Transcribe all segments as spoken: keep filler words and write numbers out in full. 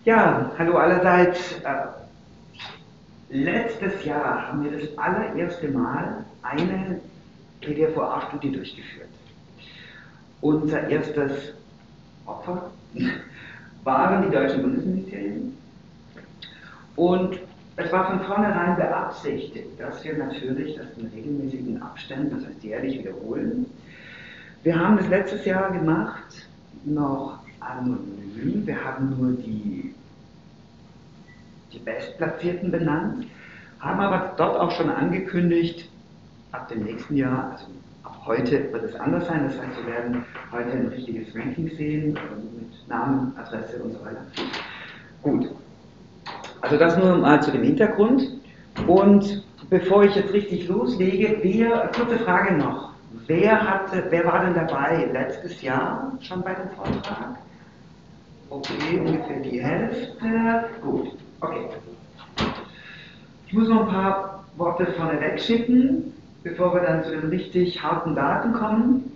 Ja, hallo allerseits. Äh, letztes Jahr haben wir das allererste Mal eine P D V A-Studie durchgeführt. Unser erstes Opfer waren die deutschen Bundesministerien. Und es war von vornherein beabsichtigt, dass wir natürlich das in regelmäßigen Abständen, das heißt jährlich, wiederholen. Wir haben das letztes Jahr gemacht, noch anonym. Wir haben nur die, die Bestplatzierten benannt, haben aber dort auch schon angekündigt, ab dem nächsten Jahr, also ab heute wird es anders sein. Das heißt, wir werden heute ein richtiges Ranking sehen, mit Namen, Adresse und so weiter. Gut. Also das nur mal zu dem Hintergrund. Und bevor ich jetzt richtig loslege, wer, kurze Frage noch. Wer, hatte, wer war denn dabei letztes Jahr schon bei dem Vortrag? Okay, ungefähr die Hälfte. Gut, okay. Ich muss noch ein paar Worte vorneweg schicken, bevor wir dann zu den richtig harten Daten kommen.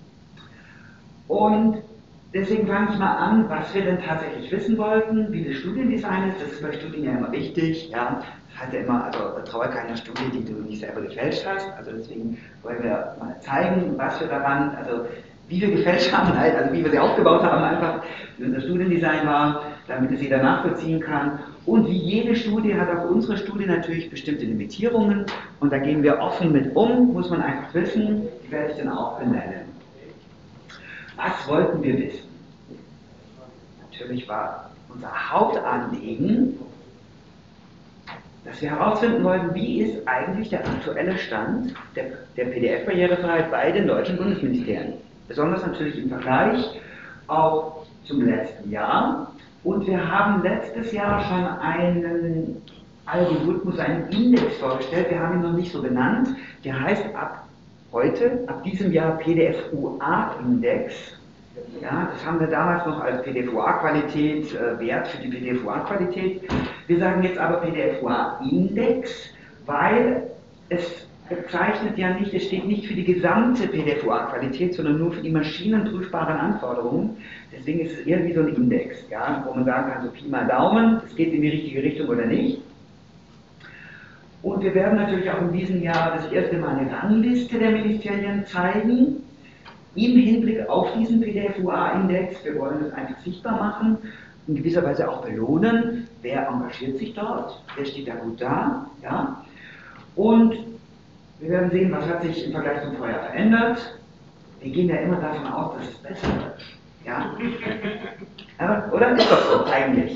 Und deswegen fange ich mal an, was wir denn tatsächlich wissen wollten, wie das Studiendesign ist. Das ist bei Studien ja immer wichtig. Ja? Das heißt ja immer, also traue keiner Studie, die du nicht selber gefälscht hast. Also deswegen wollen wir mal zeigen, was wir daran, also wie wir gefälscht haben, also wie wir sie aufgebaut haben, einfach wie unser Studiendesign war, damit es jeder nachvollziehen kann. Und wie jede Studie hat auch unsere Studie natürlich bestimmte Limitierungen. Und da gehen wir offen mit um, muss man einfach wissen, die werde ich dann auch benennen. Was wollten wir wissen? Natürlich war unser Hauptanliegen, dass wir herausfinden wollten, wie ist eigentlich der aktuelle Stand der, der P D F-Barrierefreiheit bei den deutschen Bundesministerien. Besonders natürlich im Vergleich auch zum letzten Jahr. Und wir haben letztes Jahr schon einen Algorithmus, einen Index vorgestellt, wir haben ihn noch nicht so benannt, der heißt ab heute, ab diesem Jahr P D F U A-Index. Ja, das haben wir damals noch als P D F U A-Qualität, äh, Wert für die P D F U A-Qualität. Wir sagen jetzt aber P D F U A-Index, weil es bezeichnet ja nicht, es steht nicht für die gesamte P D F U A-Qualität, sondern nur für die maschinenprüfbaren Anforderungen. Deswegen ist es eher wie so ein Index, ja, wo man sagen kann, so Pi mal Daumen, es geht in die richtige Richtung oder nicht. Und wir werden natürlich auch in diesem Jahr das erste Mal eine Rangliste der Ministerien zeigen, im Hinblick auf diesen P D F U A-Index. Wir wollen es einfach sichtbar machen, in gewisser Weise auch belohnen, wer engagiert sich dort, wer steht da gut da, ja. Und wir werden sehen, was hat sich im Vergleich zum Vorjahr verändert. Wir gehen ja immer davon aus, dass es besser wird, ja. Aber, oder? Ist doch so, eigentlich.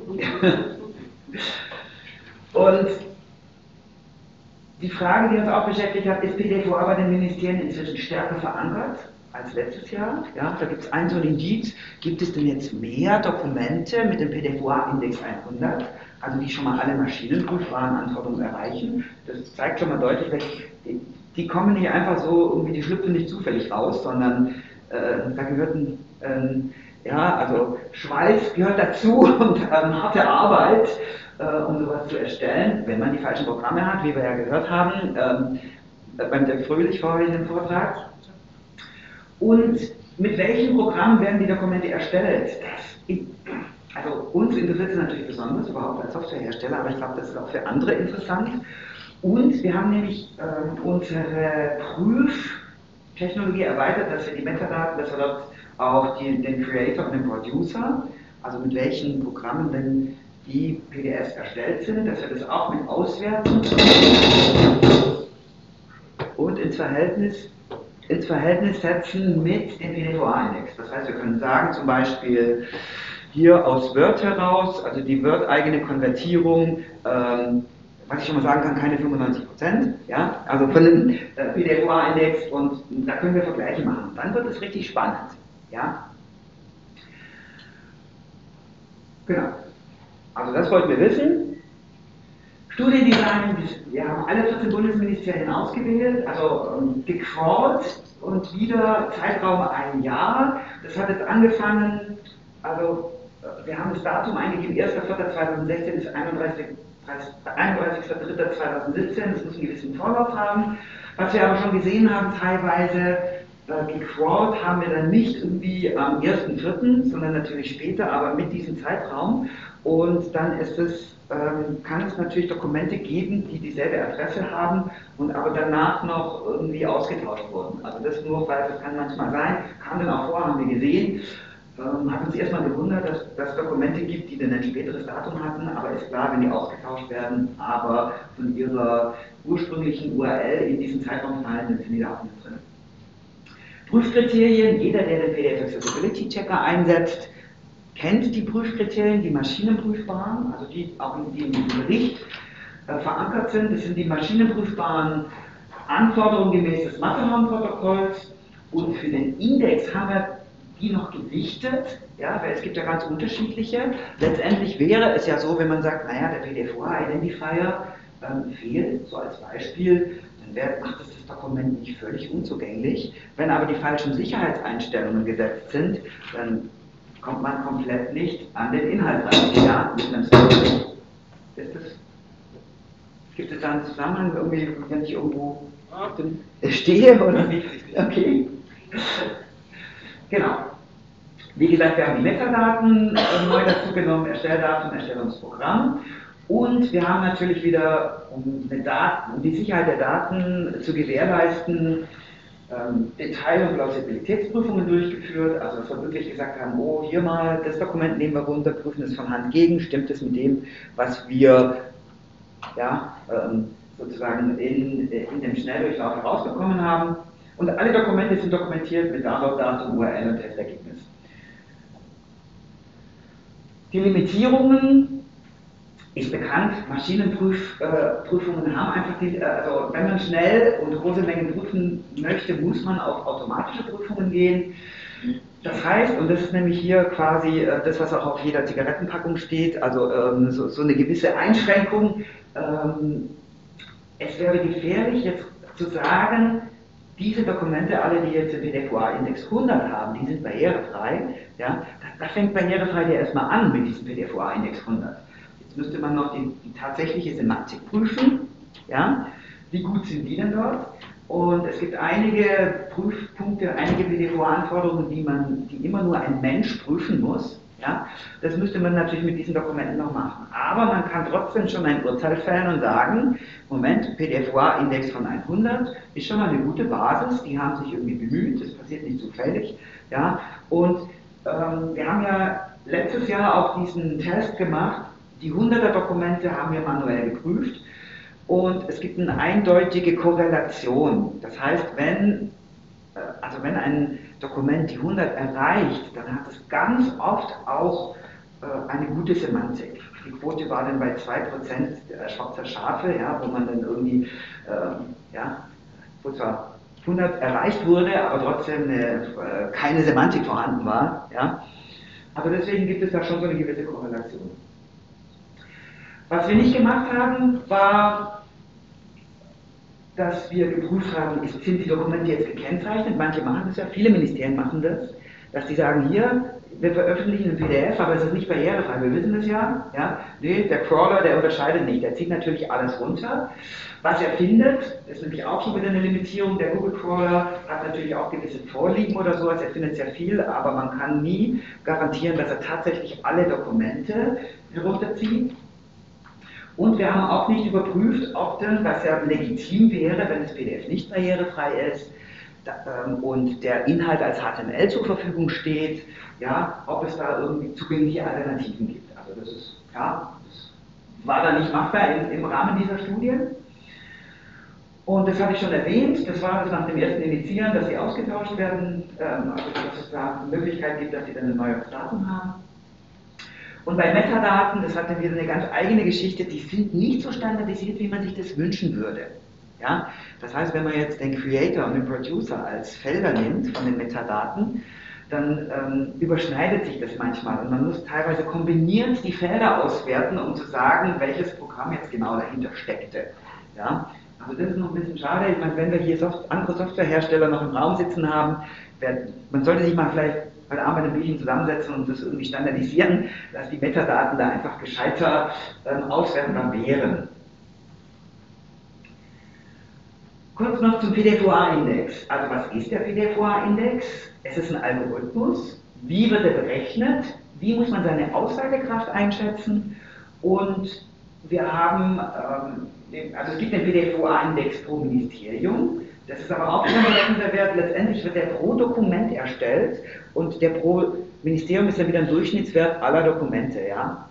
Und die Frage, die uns auch beschäftigt hat, ist P D F U A bei den Ministerien inzwischen stärker verankert als letztes Jahr? Ja, da gibt es ein so ein Indiz. Gibt es denn jetzt mehr Dokumente mit dem P D F U A-Index hundert, also die schon mal alle maschinenprüfbaren Anforderungen erreichen? Das zeigt schon mal deutlich, die, die kommen nicht einfach so, irgendwie, die schlüpfen nicht zufällig raus, sondern äh, da gehört ein, ähm, ja, also Schweiß gehört dazu und ähm, harte Arbeit, äh, um sowas zu erstellen, wenn man die falschen Programme hat, wie wir ja gehört haben, ähm, beim Dirk Fröhlich vorhin im Vortrag. Und mit welchem Programm werden die Dokumente erstellt? Das, also uns interessiert es natürlich besonders, überhaupt als Softwarehersteller, aber ich glaube, das ist auch für andere interessant. Und wir haben nämlich ähm, unsere Prüftechnologie erweitert, dass wir die Metadaten, dass wir dort auch die, den Creator und den Producer, also mit welchen Programmen denn die P D Fs erstellt sind, dass wir das auch mit auswerten und ins Verhältnis ins Verhältnis setzen mit dem P D F U A-Index. Das heißt, wir können sagen, zum Beispiel hier aus Word heraus, also die Word-eigene Konvertierung, ähm, was ich schon mal sagen kann, keine fünfundneunzig Prozent, ja, also von dem äh, P D F U A-Index, und da können wir Vergleiche machen. Dann wird es richtig spannend, ja. Genau. Also das wollten wir wissen. Studiendesign, wir haben alle vierzehn Bundesministerien ausgewählt, also ähm, gecrawlt und wieder Zeitraum ein Jahr. Das hat jetzt angefangen, also wir haben das Datum eingegeben, erster vierter zweitausendsechzehn bis einunddreißigster dritter zweitausendsiebzehn, das muss einen gewissen Vorlauf haben. Was wir aber schon gesehen haben teilweise, äh, gecrawlt haben wir dann nicht irgendwie am ersten vierten, sondern natürlich später, aber mit diesem Zeitraum. Und dann ist es, ähm, kann es natürlich Dokumente geben, die dieselbe Adresse haben und aber danach noch irgendwie ausgetauscht wurden. Also das nur, weil das kann manchmal sein, kam dann auch vor, haben wir gesehen. Ähm, hat uns erstmal gewundert, dass es Dokumente gibt, die dann ein späteres Datum hatten, aber ist klar, wenn die ausgetauscht werden, aber von ihrer ursprünglichen U R L in diesen Zeitraum fallen, dann sind die da auch nicht drin. Prüfkriterien, jeder, der den P D F Accessibility Checker einsetzt, kennt die Prüfkriterien, die maschinenprüfbaren, also die auch in, die in diesem Bericht äh, verankert sind. Das sind die maschinenprüfbaren Anforderungen gemäß des Mathe-Rahmenprotokolls und für den Index haben wir die noch gewichtet, ja, weil es gibt ja ganz unterschiedliche. Letztendlich wäre es ja so, wenn man sagt, naja, der P D F O A-Identifier ähm, fehlt, so als Beispiel, dann wär, macht es das Dokument nicht völlig unzugänglich. Wenn aber die falschen Sicherheitseinstellungen gesetzt sind, dann kommt man komplett nicht an den Inhalt ran. Ja, mit einem Story. Ist das, gibt es da einen Zusammenhang, irgendwie, wenn ich irgendwo stehe? Oder? Okay. Genau. Wie gesagt, wir haben die Metadaten äh, neu dazu genommen, Erstelldatum, Erstellungsprogramm. Und wir haben natürlich wieder, um, eine Daten, um die Sicherheit der Daten zu gewährleisten, ähm, Detail- und Plausibilitätsprüfungen durchgeführt. Also dass wir wirklich gesagt haben, oh, hier mal, das Dokument nehmen wir runter, prüfen es von Hand gegen, stimmt es mit dem, was wir ja, ähm, sozusagen in, in dem Schnelldurchlauf herausbekommen haben. Und alle Dokumente sind dokumentiert mit Download-Datum, U R L und Testergebnis. Die Limitierungen ist bekannt, Maschinenprüfungen haben einfach die, also wenn man schnell und große Mengen prüfen möchte, muss man auf automatische Prüfungen gehen. Das heißt, und das ist nämlich hier quasi das, was auch auf jeder Zigarettenpackung steht, also ähm, so, so eine gewisse Einschränkung. Ähm, es wäre gefährlich, jetzt zu sagen, diese Dokumente, alle, die jetzt den P D F O A-Index hundert haben, die sind barrierefrei. Ja, da, da fängt barrierefrei ja erstmal an mit diesem P D F O A-Index hundert. Jetzt müsste man noch die, die tatsächliche Semantik prüfen. Ja, wie gut sind die denn dort? Und es gibt einige Prüfpunkte, einige P D F O A-Anforderungen, die man, die immer nur ein Mensch prüfen muss. Ja, das müsste man natürlich mit diesen Dokumenten noch machen. Aber man kann trotzdem schon ein Urteil fällen und sagen, Moment, P D F O A-Index von hundert ist schon mal eine gute Basis, die haben sich irgendwie bemüht, das passiert nicht zufällig. Ja, und ähm, wir haben ja letztes Jahr auch diesen Test gemacht, die hunderter Dokumente haben wir manuell geprüft und es gibt eine eindeutige Korrelation. Das heißt, wenn, äh, also wenn ein Dokument die hundert erreicht, dann hat es ganz oft auch äh, eine gute Semantik. Die Quote war dann bei zwei Prozent schwarzer Schafe, ja, wo man dann irgendwie, äh, ja, wo zwar hundert erreicht wurde, aber trotzdem eine, äh, keine Semantik vorhanden war. Ja. Aber deswegen gibt es da schon so eine gewisse Korrelation. Was wir nicht gemacht haben, war, dass wir geprüft haben, sind die Dokumente jetzt gekennzeichnet? Manche machen das ja, viele Ministerien machen das, dass die sagen, hier, wir veröffentlichen ein P D F, aber es ist nicht barrierefrei, wir wissen das ja. Ja? Nee, der Crawler, der unterscheidet nicht, der zieht natürlich alles runter. Was er findet, ist nämlich auch schon wieder eine Limitierung, der Google Crawler hat natürlich auch gewisse Vorlieben oder sowas, er findet sehr viel, aber man kann nie garantieren, dass er tatsächlich alle Dokumente herunterzieht. Und wir haben auch nicht überprüft, ob denn, was ja legitim wäre, wenn das P D F nicht barrierefrei ist da, ähm, und der Inhalt als H T M L zur Verfügung steht, ja, ob es da irgendwie zugängliche Alternativen gibt. Also das ist, ja, das war da nicht machbar im, im Rahmen dieser Studie. Und das habe ich schon erwähnt, das war das nach dem ersten Initiieren, dass sie ausgetauscht werden, ähm, also dass es da eine Möglichkeit gibt, dass sie dann ein neues Datum haben. Und bei Metadaten, das hat dann wieder eine ganz eigene Geschichte, die sind nicht so standardisiert, wie man sich das wünschen würde. Ja? Das heißt, wenn man jetzt den Creator und den Producer als Felder nimmt von den Metadaten, dann ähm, überschneidet sich das manchmal und man muss teilweise kombiniert die Felder auswerten, um zu sagen, welches Programm jetzt genau dahinter steckte. Ja? Also das ist noch ein bisschen schade. Ich meine, wenn wir hier Soft andere Softwarehersteller noch im Raum sitzen haben, wer, man sollte sich mal vielleicht heute Abend ein bisschen zusammensetzen und das irgendwie standardisieren, dass die Metadaten da einfach gescheiter ähm, auswertbar wären. Kurz noch zum P D F O A-Index. Also was ist der P D F O A-Index? Es ist ein Algorithmus. Wie wird er berechnet? Wie muss man seine Aussagekraft einschätzen? Und wir haben, ähm, also es gibt den P D F O A-Index pro Ministerium. Das ist aber auch kein berechnender Wert. Letztendlich wird der pro Dokument erstellt und der pro Ministerium ist dann wieder ein Durchschnittswert aller Dokumente. Ja?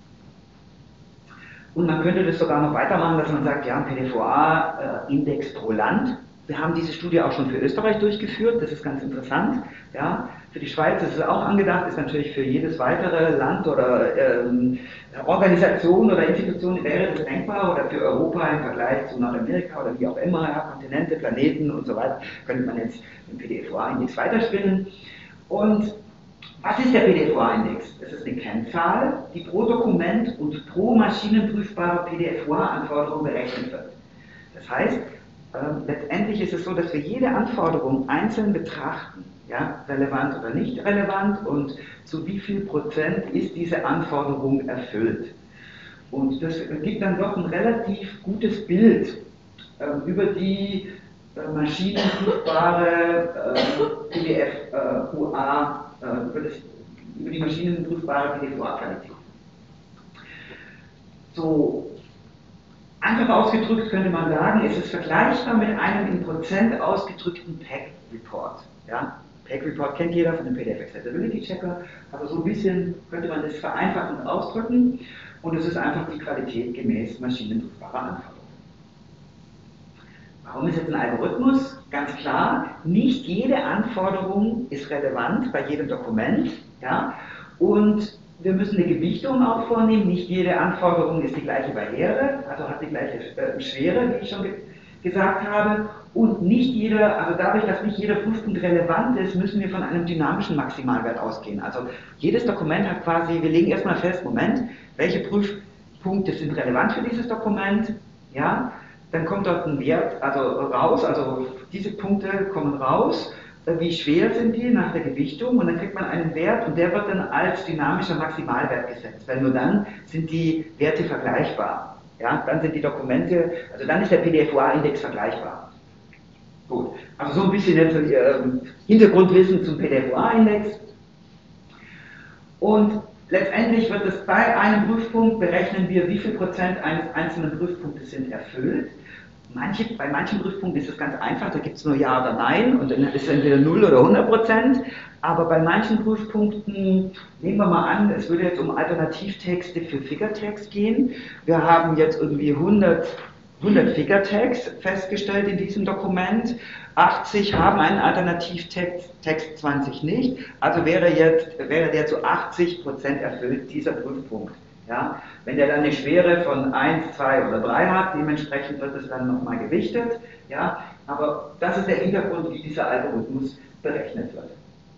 Und man könnte das sogar noch weitermachen, dass man sagt, ja, ein P D F O A-Index pro Land. Wir haben diese Studie auch schon für Österreich durchgeführt, das ist ganz interessant. Ja. Für die Schweiz ist es auch angedacht, ist natürlich für jedes weitere Land oder ähm, Organisation oder Institution wäre das denkbar, oder für Europa im Vergleich zu Nordamerika oder wie auch immer, ja, Kontinente, Planeten und so weiter, könnte man jetzt den P D F O A-Index weiterspinnen. Und was ist der P D F O A-Index? Das ist eine Kennzahl, die pro Dokument und pro maschinenprüfbare P D F O A-Anforderung berechnet wird. Das heißt, äh, letztendlich ist es so, dass wir jede Anforderung einzeln betrachten, ja, relevant oder nicht relevant, und zu wie viel Prozent ist diese Anforderung erfüllt. Und das gibt dann doch ein relativ gutes Bild äh, über die äh, maschinenprüfbare äh, P D F O A, äh, über, das, über die maschinenprüfbare P D F O A-Qualität. So einfach ausgedrückt könnte man sagen, ist es vergleichbar mit einem in Prozent ausgedrückten P E C-Report. Ja? P E C-Report kennt jeder von dem P D F Accessibility Checker, aber so ein bisschen könnte man das vereinfachend ausdrücken, und es ist einfach die Qualität gemäß maschinenprüfbarer Anforderungen. Warum ist jetzt ein Algorithmus? Ganz klar, nicht jede Anforderung ist relevant bei jedem Dokument, ja? Und wir müssen eine Gewichtung auch vornehmen. Nicht jede Anforderung ist die gleiche Barriere, also hat die gleiche äh, Schwere, wie ich schon ge gesagt habe. Und nicht jeder, also dadurch, dass nicht jeder Prüfpunkt relevant ist, müssen wir von einem dynamischen Maximalwert ausgehen. Also jedes Dokument hat quasi, wir legen erstmal fest, Moment, welche Prüfpunkte sind relevant für dieses Dokument, ja? Dann kommt dort ein Wert also raus, also diese Punkte kommen raus, wie schwer sind die nach der Gewichtung, und dann kriegt man einen Wert und der wird dann als dynamischer Maximalwert gesetzt, weil nur dann sind die Werte vergleichbar. Ja, dann sind die Dokumente, also dann ist der P D F O A-Index vergleichbar. Gut, also so ein bisschen jetzt äh, Hintergrundwissen zum P D F O A-Index. Und letztendlich wird es bei einem Prüfpunkt, berechnen wir, wie viel Prozent eines einzelnen Prüfpunktes sind erfüllt. Manche, bei manchen Prüfpunkten ist es ganz einfach, da gibt es nur Ja oder Nein und dann ist es entweder null oder hundert Prozent. Aber bei manchen Prüfpunkten, nehmen wir mal an, es würde jetzt um Alternativtexte für Figure-Text gehen. Wir haben jetzt irgendwie hundert, hundert Figure-Text festgestellt in diesem Dokument. achtzig haben einen Alternativtext, Text zwanzig nicht. Also wäre, jetzt, wäre der zu achtzig Prozent erfüllt, dieser Prüfpunkt. Ja, wenn der dann eine Schwere von eins, zwei oder drei hat, dementsprechend wird es dann nochmal gewichtet. Ja, aber das ist der Hintergrund, wie dieser Algorithmus berechnet wird.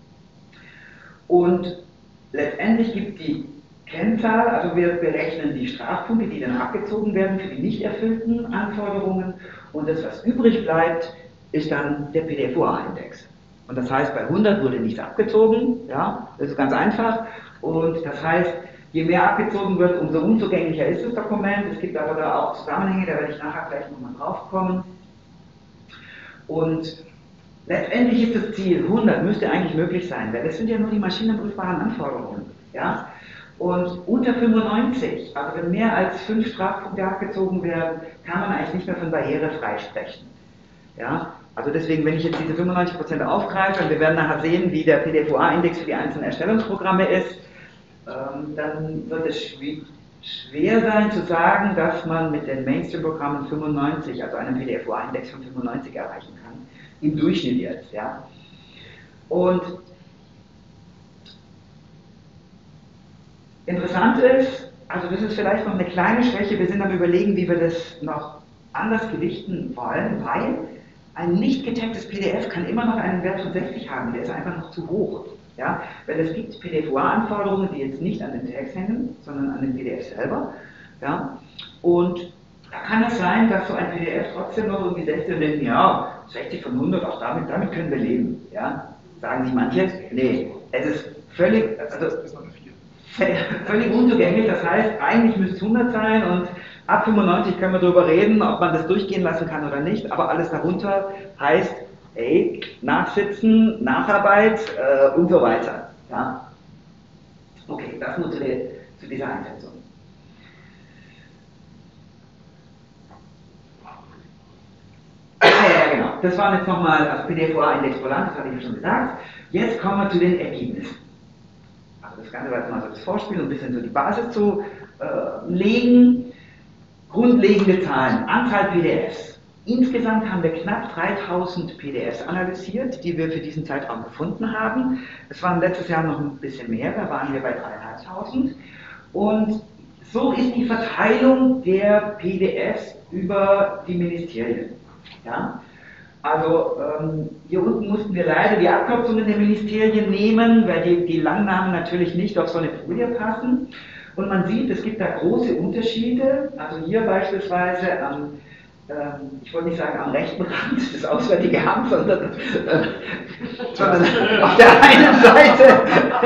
Und letztendlich gibt die Kennzahl, also wir berechnen die Strafpunkte, die dann abgezogen werden für die nicht erfüllten Anforderungen, und das, was übrig bleibt, ist dann der P D F O A-Index. Und das heißt, bei hundert wurde nichts abgezogen, ja, das ist ganz einfach, und das heißt, je mehr abgezogen wird, umso unzugänglicher ist das Dokument. Es gibt aber da auch Zusammenhänge, da werde ich nachher gleich nochmal drauf kommen. Und letztendlich ist das Ziel, hundert müsste eigentlich möglich sein, weil das sind ja nur die maschinenprüfbaren Anforderungen. Ja? Und unter fünfundneunzig, also wenn mehr als fünf Strafpunkte abgezogen werden, kann man eigentlich nicht mehr von barrierefrei sprechen. Ja? Also deswegen, wenn ich jetzt diese fünfundneunzig Prozent aufgreife, und wir werden nachher sehen, wie der P D F O A-Index für die einzelnen Erstellungsprogramme ist, dann wird es schwer sein zu sagen, dass man mit den Mainstream-Programmen fünfundneunzig, also einem P D F O A-Index von fünfundneunzig erreichen kann, im Durchschnitt jetzt. Ja. Und interessant ist, also das ist vielleicht noch eine kleine Schwäche, wir sind am Überlegen, wie wir das noch anders gewichten wollen, weil ein nicht getagtes P D F kann immer noch einen Wert von sechzig haben, der ist einfach noch zu hoch. Ja, weil es gibt P D F O A-Anforderungen, die jetzt nicht an den Tags hängen, sondern an den P D F selber. Ja, und da kann es sein, dass so ein P D F trotzdem noch irgendwie sechzig denken, ja, sechzig von hundert, auch damit, damit können wir leben. Ja, sagen sich manche, nee, es ist völlig, also völlig unzugänglich, das heißt, eigentlich müsste es hundert sein und ab fünfundneunzig können wir darüber reden, ob man das durchgehen lassen kann oder nicht, aber alles darunter heißt, ey, Nachsitzen, Nacharbeit äh, und so weiter. Ja? Okay, das nur zu, der, zu dieser Einschätzung. Ah, ja, ja, genau. Das waren jetzt nochmal, also P D F O A-Index pro Land, das hatte ich ja schon gesagt. Jetzt kommen wir zu den Ergebnissen. Also das Ganze war jetzt mal so das Vorspiel, um ein bisschen so die Basis zu äh, legen. Grundlegende Zahlen, Anzahl P D Fs. Insgesamt haben wir knapp dreitausend P D Fs analysiert, die wir für diesen Zeitraum gefunden haben. Es waren letztes Jahr noch ein bisschen mehr, da waren wir bei dreitausendfünfhundert. Und so ist die Verteilung der P D Fs über die Ministerien. Ja? Also ähm, hier unten mussten wir leider die Abkürzungen der Ministerien nehmen, weil die, die Langnamen natürlich nicht auf so eine Folie passen. Und man sieht, es gibt da große Unterschiede. Also hier beispielsweise am, ähm, ich wollte nicht sagen am rechten Rand des Auswärtigen Amts, sondern, äh, sondern auf der einen Seite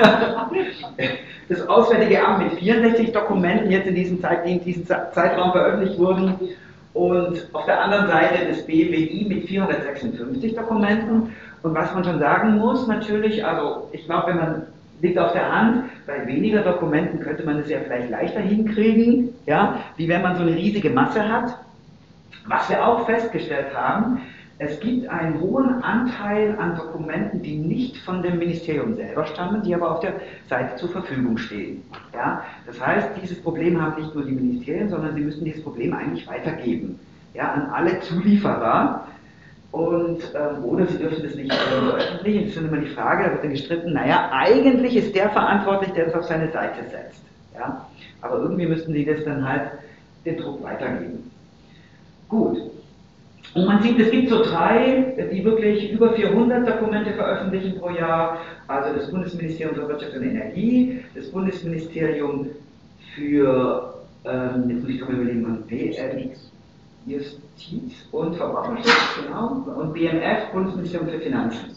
das Auswärtige Amt mit vierundsechzig Dokumenten jetzt in diesem, Zeit, in diesem Zeitraum veröffentlicht wurden. Und auf der anderen Seite das B W I mit vierhundertsechsundfünfzig Dokumenten. Und was man schon sagen muss, natürlich, also ich glaube, wenn man, liegt auf der Hand, bei weniger Dokumenten könnte man es ja vielleicht leichter hinkriegen, ja, wie wenn man so eine riesige Masse hat. Was wir auch festgestellt haben, es gibt einen hohen Anteil an Dokumenten, die nicht von dem Ministerium selber stammen, die aber auf der Seite zur Verfügung stehen. Ja? Das heißt, dieses Problem haben nicht nur die Ministerien, sondern sie müssen dieses Problem eigentlich weitergeben, ja, an alle Zulieferer. Und, ähm, oder sie dürfen das nicht veröffentlichen. Das ist immer die Frage, da wird dann gestritten, naja, eigentlich ist der verantwortlich, der das auf seine Seite setzt. Ja? Aber irgendwie müssten sie das dann halt den Druck weitergeben. Gut. Und man sieht, es gibt so drei, die wirklich über vierhundert Dokumente veröffentlichen pro Jahr. Also das Bundesministerium für Wirtschaft und Energie, das Bundesministerium für, ähm, jetzt muss ich doch mal überlegen, B M Justiz und Verbraucherschutz, genau, und B M F, Bundesministerium für Finanzen.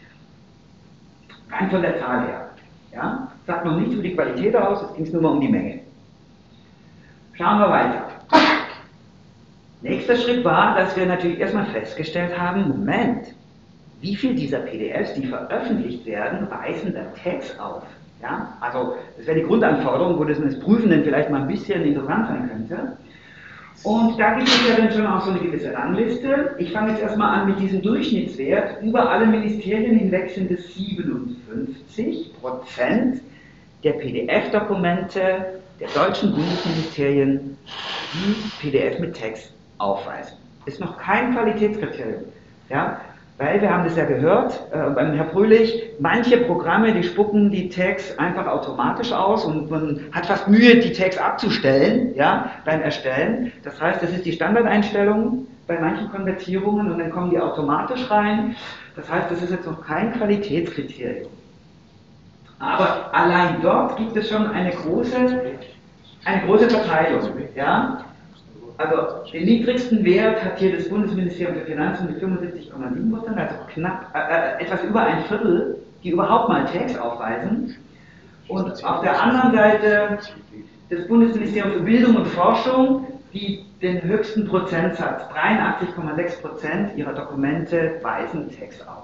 Rein von der Zahl her. Ja? Sagt noch nichts über die Qualität aus, es ging nur mal um die Menge. Schauen wir weiter. Nächster Schritt war, dass wir natürlich erstmal festgestellt haben, Moment, wie viel dieser P D Fs, die veröffentlicht werden, weisen da Tags auf? Ja? Also, das wäre die Grundanforderung, wo das des Prüfenden vielleicht mal ein bisschen interessant sein könnte. Und da gibt es ja dann schon auch so eine gewisse Rangliste. Ich fange jetzt erstmal an mit diesem Durchschnittswert. Über alle Ministerien hinweg sind es siebenundfünfzig Prozent der P D F-Dokumente der deutschen Bundesministerien, die P D F mit Text aufweisen. Ist noch kein Qualitätskriterium, ja, weil wir haben das ja gehört äh, beim Herrn Fröhlich, manche Programme, die spucken die Tags einfach automatisch aus und man hat fast Mühe, die Tags abzustellen, ja, beim Erstellen. Das heißt, das ist die Standardeinstellung bei manchen Konvertierungen und dann kommen die automatisch rein. Das heißt, das ist jetzt noch kein Qualitätskriterium. Aber allein dort gibt es schon eine große, eine große Verteilung, ja. Also den niedrigsten Wert hat hier das Bundesministerium für Finanzen mit fünfundsiebzig Komma sieben Prozent, also knapp, äh, etwas über ein Viertel, die überhaupt mal Tags aufweisen. Und auf der anderen Seite das Bundesministerium für Bildung und Forschung, die den höchsten Prozentsatz, dreiundachtzig Komma sechs Prozent ihrer Dokumente weisen Tags auf.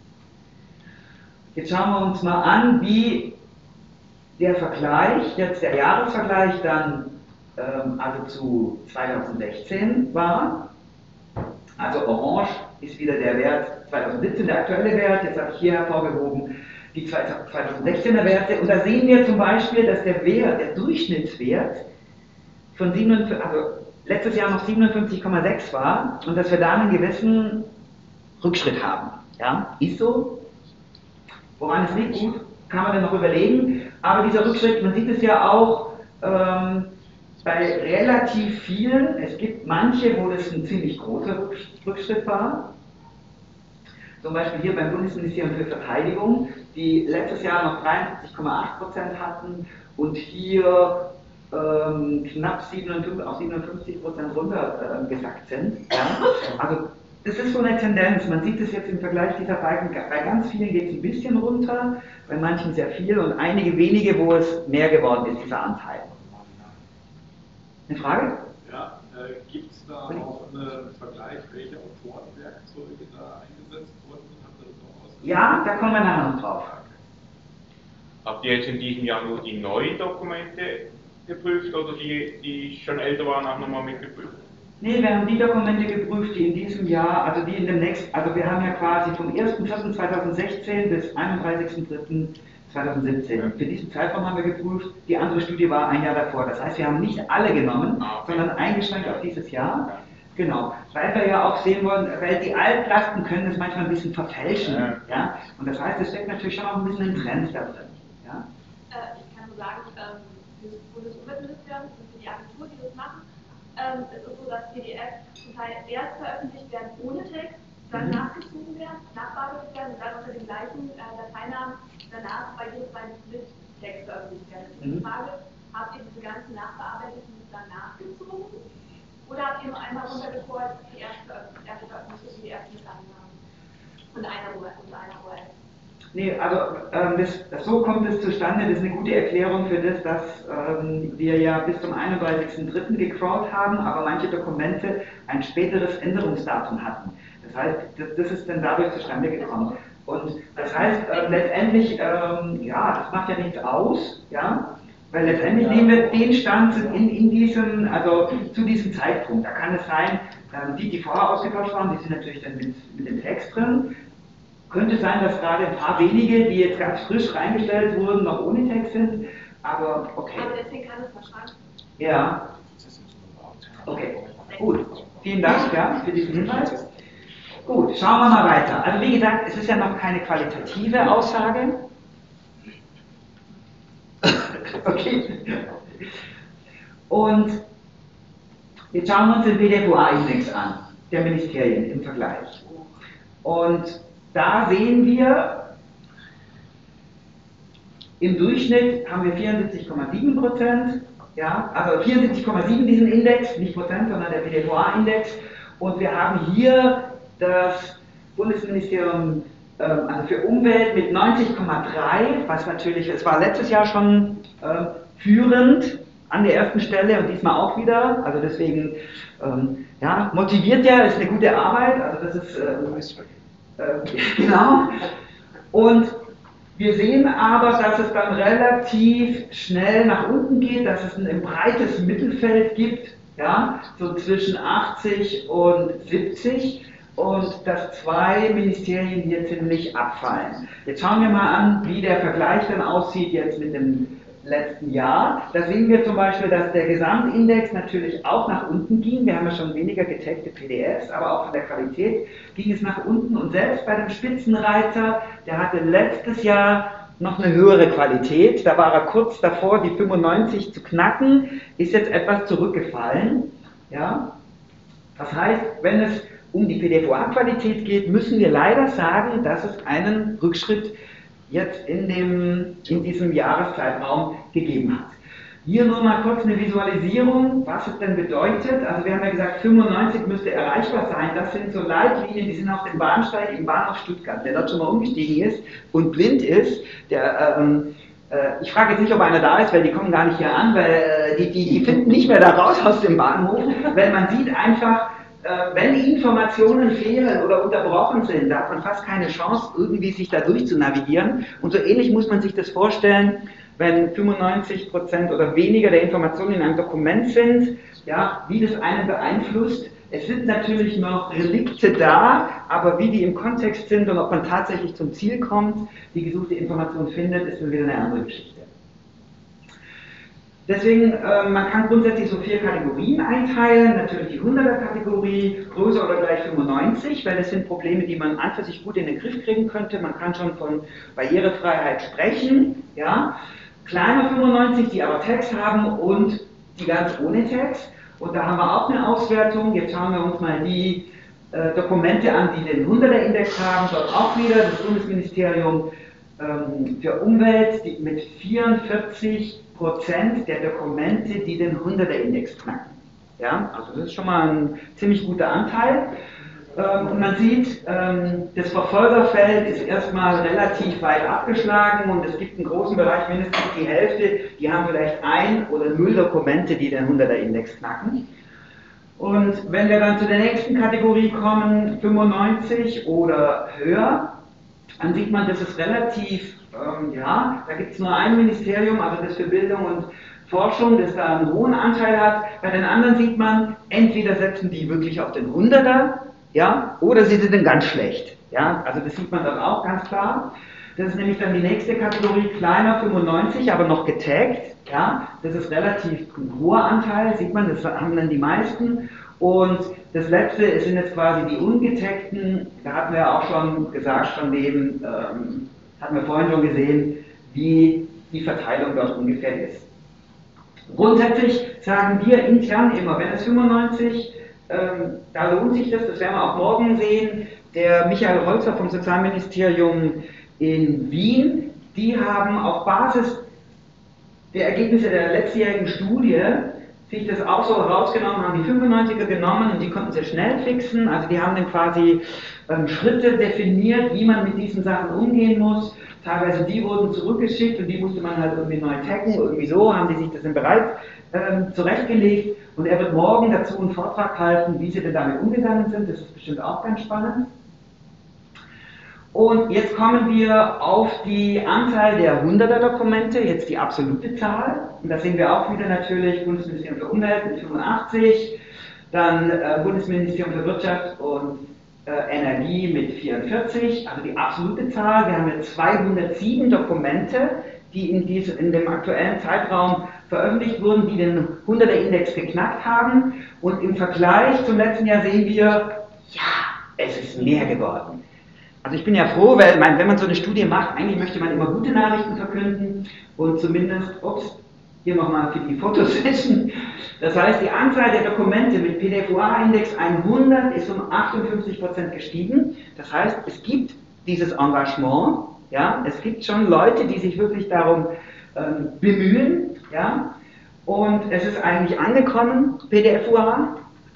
Jetzt schauen wir uns mal an, wie der Vergleich, jetzt der Jahresvergleich dann also zu zweitausendsechzehn war. Also orange ist wieder der Wert zweitausendsiebzehn, der aktuelle Wert, jetzt habe ich hier hervorgehoben die zweitausendsechzehner Werte und da sehen wir zum Beispiel, dass der Wert, der Durchschnittswert von siebenundfünfzig, also letztes Jahr noch siebenundfünfzig Komma sechs war und dass wir da einen gewissen Rückschritt haben. Ja, ist so. Woran es liegt, gut, kann man dann noch überlegen, aber dieser Rückschritt, man sieht es ja auch, ähm, bei relativ vielen, es gibt manche, wo das ein ziemlich großer Rückschritt war. Zum Beispiel hier beim Bundesministerium für Verteidigung, die letztes Jahr noch dreiundsiebzig Komma acht Prozent hatten und hier ähm, knapp siebenundfünfzig, auf siebenundfünfzig Prozent runtergesackt äh, sind. Ja? Also es ist so eine Tendenz, man sieht es jetzt im Vergleich dieser Balken, bei ganz vielen geht es ein bisschen runter, bei manchen sehr viel und einige wenige, wo es mehr geworden ist, dieser Anteil. Eine Frage? Ja, äh, gibt es da auch einen Vergleich, welche Autorenwerkzeuge da eingesetzt wurden? Habt ihr das auch ausgesucht? Ja, da kommen wir nachher noch drauf. Habt ihr jetzt in diesem Jahr nur die neuen Dokumente geprüft oder die, die schon älter waren, auch nochmal mitgeprüft? Nee, wir haben die Dokumente geprüft, die in diesem Jahr, also die in dem nächsten, also wir haben ja quasi vom ersten vierten zweitausendsechzehn bis einunddreißigsten dritten zweitausendsiebzehn. Für diesen Zeitraum haben wir geprüft, die andere Studie war ein Jahr davor. Das heißt, wir haben nicht alle genommen, Ah, okay. sondern eingeschränkt auf dieses Jahr. Genau, weil wir ja auch sehen wollen, weil die Altlasten können das manchmal ein bisschen verfälschen. Ja. Ja? Und das heißt, es steckt natürlich schon auch ein bisschen ein Trend da drin. Ja? Äh, ich kann nur sagen, ähm, für das Bundesumweltministerium und für die Agentur, die das machen, ähm, es ist so, dass P D F zum Teil erst veröffentlicht werden ohne Text, dann Mhm. nachgezogen werden, nachbearbeitet werden und dann unter dem gleichen äh, Dateinamen danach bei jedes Mal mit Text veröffentlicht werden. Das ist die Mhm. Frage, habt ihr diese ganzen nachbearbeiteten dann nachgezogen oder habt ihr nur einmal runtergescrollt, die erste, erste veröffentlichte, die erste mit Annahmen und einer U R L und einer U R L? Nee, also ähm, das, das, so kommt es zustande, das ist eine gute Erklärung für das, dass ähm, wir ja bis zum einunddreißigsten dritten gecrawlt haben, aber manche Dokumente ein späteres Änderungsdatum hatten. Das heißt, das, das ist dann dadurch zustande gekommen. Und das heißt, äh, letztendlich, ähm, ja, das macht ja nichts aus, ja, weil letztendlich nehmen wir den Stand in, in diesem, also zu diesem Zeitpunkt. Da kann es sein, ähm, die, die vorher ausgetauscht waren, die sind natürlich dann mit, mit dem Text drin. Könnte sein, dass gerade ein paar wenige, die jetzt ganz frisch reingestellt wurden, noch ohne Text sind, aber okay. Aber deswegen kann es verschreiben. Ja. Okay, gut. Vielen Dank ja, für diesen Hinweis. Gut, schauen wir mal weiter. Also wie gesagt, es ist ja noch keine qualitative Aussage. Okay. Und jetzt schauen wir uns den P D F O A-Index an, der Ministerien im Vergleich. Und da sehen wir, im Durchschnitt haben wir vierundsiebzig Komma sieben Prozent, ja, also vierundsiebzig Komma sieben diesen Index, nicht Prozent, sondern der P D F O A-Index. Und wir haben hier das Bundesministerium ähm, also für Umwelt mit neunzig Komma drei, was natürlich, es war letztes Jahr schon äh, führend an der ersten Stelle und diesmal auch wieder, also deswegen, ähm, ja, motiviert ja, ist eine gute Arbeit, also das ist, äh, äh, genau, und wir sehen aber, dass es dann relativ schnell nach unten geht, dass es ein, ein breites Mittelfeld gibt, ja, so zwischen achtzig und siebzig, und dass zwei Ministerien hier ziemlich abfallen. Jetzt schauen wir mal an, wie der Vergleich dann aussieht jetzt mit dem letzten Jahr. Da sehen wir zum Beispiel, dass der Gesamtindex natürlich auch nach unten ging. Wir haben ja schon weniger getagte P D Fs, aber auch von der Qualität ging es nach unten. Und selbst bei dem Spitzenreiter, der hatte letztes Jahr noch eine höhere Qualität. Da war er kurz davor, die fünfundneunzig zu knacken, ist jetzt etwas zurückgefallen. Ja? Das heißt, wenn es um die P D F O A-Qualität geht, müssen wir leider sagen, dass es einen Rückschritt jetzt in, dem, in diesem Jahreszeitraum gegeben hat. Hier nur mal kurz eine Visualisierung, was es denn bedeutet. Also wir haben ja gesagt, fünfundneunzig müsste erreichbar sein. Das sind so Leitlinien, die sind auf dem Bahnsteig im Bahnhof Stuttgart. Wer dort schon mal umgestiegen ist und blind ist, der... Ähm, ich frage jetzt nicht, ob einer da ist, weil die kommen gar nicht hier an, weil äh, die, die, die finden nicht mehr da raus aus dem Bahnhof, weil man sieht einfach, äh, wenn Informationen fehlen oder unterbrochen sind, da hat man fast keine Chance, irgendwie sich da durchzunavigieren. Und so ähnlich muss man sich das vorstellen, wenn fünfundneunzig Prozent oder weniger der Informationen in einem Dokument sind, ja, wie das einen beeinflusst. Es sind natürlich noch Relikte da, aber wie die im Kontext sind und ob man tatsächlich zum Ziel kommt, die gesuchte Information findet, ist dann wieder eine andere Geschichte. Deswegen, äh, man kann grundsätzlich so vier Kategorien einteilen. Natürlich die hunderter-Kategorie, größer oder gleich fünfundneunzig, weil das sind Probleme, die man an für sich gut in den Griff kriegen könnte. Man kann schon von Barrierefreiheit sprechen. Ja? Kleiner fünfundneunzig, die aber Text haben, und die ganz ohne Text. Und da haben wir auch eine Auswertung. Jetzt schauen wir uns mal die äh, Dokumente an, die den hunderter-Index haben. Dort auch wieder das Bundesministerium ähm, für Umwelt die, mit vierundvierzig Prozent der Dokumente, die den hunderter-Index knacken. Ja, also das ist schon mal ein ziemlich guter Anteil. Ähm, und man sieht, ähm, das Verfolgerfeld ist erstmal relativ weit abgeschlagen und es gibt einen großen Bereich, mindestens die Hälfte, die haben vielleicht ein oder null Dokumente, die den hunderter Index knacken. Und wenn wir dann zu der nächsten Kategorie kommen, fünfundneunzig oder höher, dann sieht man, das ist relativ, ähm, ja, da gibt es nur ein Ministerium, also das für Bildung und Forschung, das da einen hohen Anteil hat. Bei den anderen sieht man, entweder setzen die wirklich auf den hunderter, ja, oder sie sind dann ganz schlecht. Ja, also das sieht man dann auch ganz klar. Das ist nämlich dann die nächste Kategorie, kleiner fünfundneunzig, aber noch getaggt. Ja, das ist relativ ein hoher Anteil, sieht man, das haben dann die meisten. Und das letzte sind jetzt quasi die ungetaggten, da hatten wir auch schon gesagt, von dem, ähm, hatten wir vorhin schon gesehen, wie die Verteilung dort ungefähr ist. Grundsätzlich sagen wir intern immer, wenn es fünfundneunzig, ähm, da lohnt sich das, das werden wir auch morgen sehen, der Michael Holzer vom Sozialministerium in Wien, die haben auf Basis der Ergebnisse der letztjährigen Studie sich das auch so rausgenommen, haben die fünfundneunziger genommen und die konnten sie schnell fixen, also die haben dann quasi ähm, Schritte definiert, wie man mit diesen Sachen umgehen muss. Teilweise die wurden zurückgeschickt und die musste man halt irgendwie neu taggen, irgendwie so haben die sich das dann bereit ähm, zurechtgelegt und er wird morgen dazu einen Vortrag halten, wie sie denn damit umgegangen sind, das ist bestimmt auch ganz spannend. Und jetzt kommen wir auf die Anzahl der hunderter Dokumente, jetzt die absolute Zahl. Und da sehen wir auch wieder natürlich Bundesministerium für Umwelt mit fünfundachtzig, dann äh, Bundesministerium für Wirtschaft und äh, Energie mit vierundvierzig, also die absolute Zahl. Wir haben jetzt zweihundertsieben Dokumente, die in, diesem, in dem aktuellen Zeitraum veröffentlicht wurden, die den hunderter Index geknackt haben. Und im Vergleich zum letzten Jahr sehen wir, ja, es ist mehr geworden. Also ich bin ja froh, weil man, wenn man so eine Studie macht, eigentlich möchte man immer gute Nachrichten verkünden und zumindest, ups, hier nochmal für die Fotosession, das heißt, die Anzahl der Dokumente mit P D F U A-Index hundert ist um achtundfünfzig Prozent gestiegen. Das heißt, es gibt dieses Engagement, ja, es gibt schon Leute, die sich wirklich darum ähm, bemühen, ja, und es ist eigentlich angekommen, P D F U A.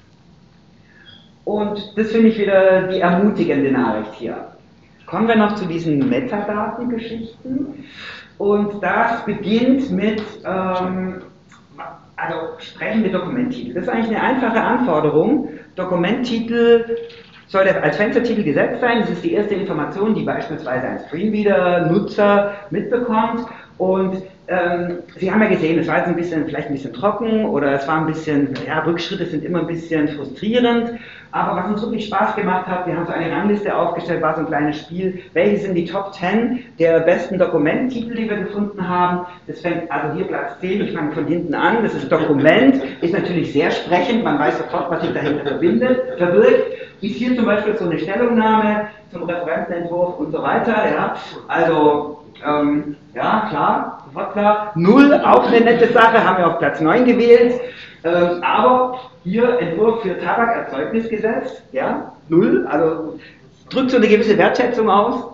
Und das finde ich wieder die ermutigende Nachricht hier. Kommen wir noch zu diesen Metadatengeschichten und das beginnt mit ähm, also sprechende Dokumenttitel. Das ist eigentlich eine einfache Anforderung. Dokumenttitel soll als Fenstertitel gesetzt sein. Das ist die erste Information, die beispielsweise ein Screenreader-Nutzer mitbekommt. Und ähm, Sie haben ja gesehen, es war jetzt ein bisschen, vielleicht ein bisschen trocken oder es war ein bisschen, ja, Rückschritte sind immer ein bisschen frustrierend. Aber was uns wirklich Spaß gemacht hat, wir haben so eine Rangliste aufgestellt, war so ein kleines Spiel. Welche sind die Top zehn der besten Dokumenttitel, die wir gefunden haben? Das fängt, also hier Platz zehn, ich fange von hinten an, das ist Dokument, ist natürlich sehr sprechend, man weiß sofort, was sich dahinter verbindet, verbirgt. Ist hier zum Beispiel so eine Stellungnahme zum Referentenentwurf und so weiter, ja. Also, ähm, ja, klar, sofort klar. Null, auch eine nette Sache, haben wir auf Platz neun gewählt. Ähm, aber hier Entwurf für Tabakerzeugnisgesetz, ja, null, also drückt so eine gewisse Wertschätzung aus.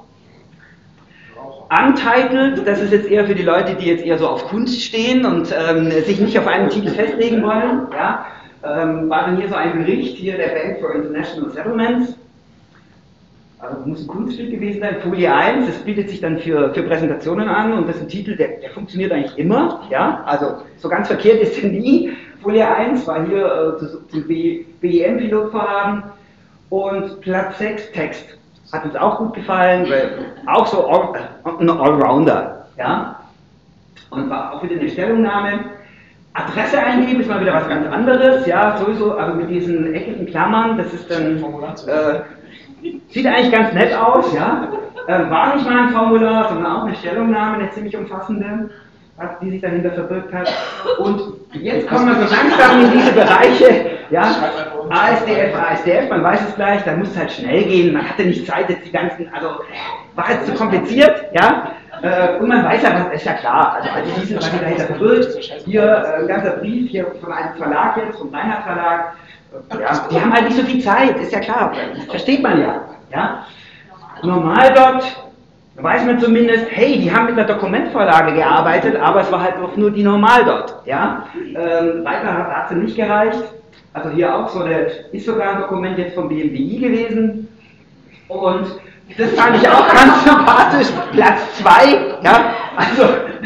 Untitled, das ist jetzt eher für die Leute, die jetzt eher so auf Kunst stehen und ähm, sich nicht auf einen Titel festlegen wollen, ja. Ähm, war dann hier so ein Bericht, hier der Bank for International Settlements. Also muss ein Kunststück gewesen sein, Folie eins, das bietet sich dann für, für Präsentationen an und das ist ein Titel, der, der funktioniert eigentlich immer, ja, also so ganz verkehrt ist er nie. Folie eins war hier äh, zu, zum B I M-Pilotvorhaben und Platz sechs, Text, hat uns auch gut gefallen, weil auch so all, ein Allrounder, ja, und war auch wieder eine Stellungnahme. Adresse eingeben ist mal wieder was ganz anderes, ja, sowieso, aber mit diesen eckigen Klammern, das ist dann, äh, sieht eigentlich ganz nett aus, ja. Äh, war nicht mal ein Formular, sondern auch eine Stellungnahme, eine ziemlich umfassende, die sich dahinter verbirgt hat. Und jetzt kommen wir so langsam in diese Bereiche, ja. A S D F, A S D F, man weiß es gleich, da muss es halt schnell gehen, man hatte nicht Zeit, jetzt die ganzen, also war jetzt zu kompliziert, ja. Äh, und man weiß ja, was ist ja klar, also all diese, was sich dahinter verbirgt. Hier äh, ein ganzer Brief hier von einem Verlag jetzt, vom Reinhardt Verlag. Ja, die haben halt nicht so viel Zeit, ist ja klar, das versteht man ja. ja. Normal dort weiß man zumindest, hey, die haben mit einer Dokumentvorlage gearbeitet, aber es war halt auch nur die Normal dort. Ja. Ähm, weiter hat es nicht gereicht. Also hier auch so, der ist sogar ein Dokument jetzt vom B M W I gewesen. Und das fand ich auch ganz sympathisch. Platz zwei, ja, also,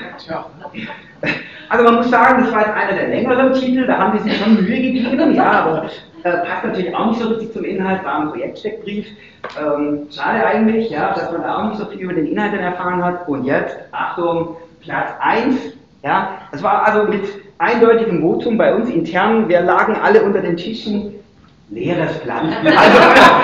also man muss sagen, das war jetzt einer der längeren Titel, da haben die sich schon Mühe gegeben, ja, aber äh, passt natürlich auch nicht so richtig zum Inhalt, war ein Projektsteckbrief. Ähm, schade eigentlich, ja, dass man da auch nicht so viel über den Inhalt dann erfahren hat. Und jetzt, Achtung, Platz eins, ja, das war also mit eindeutigem Votum bei uns intern, wir lagen alle unter den Tischen, leeres Blatt. Also,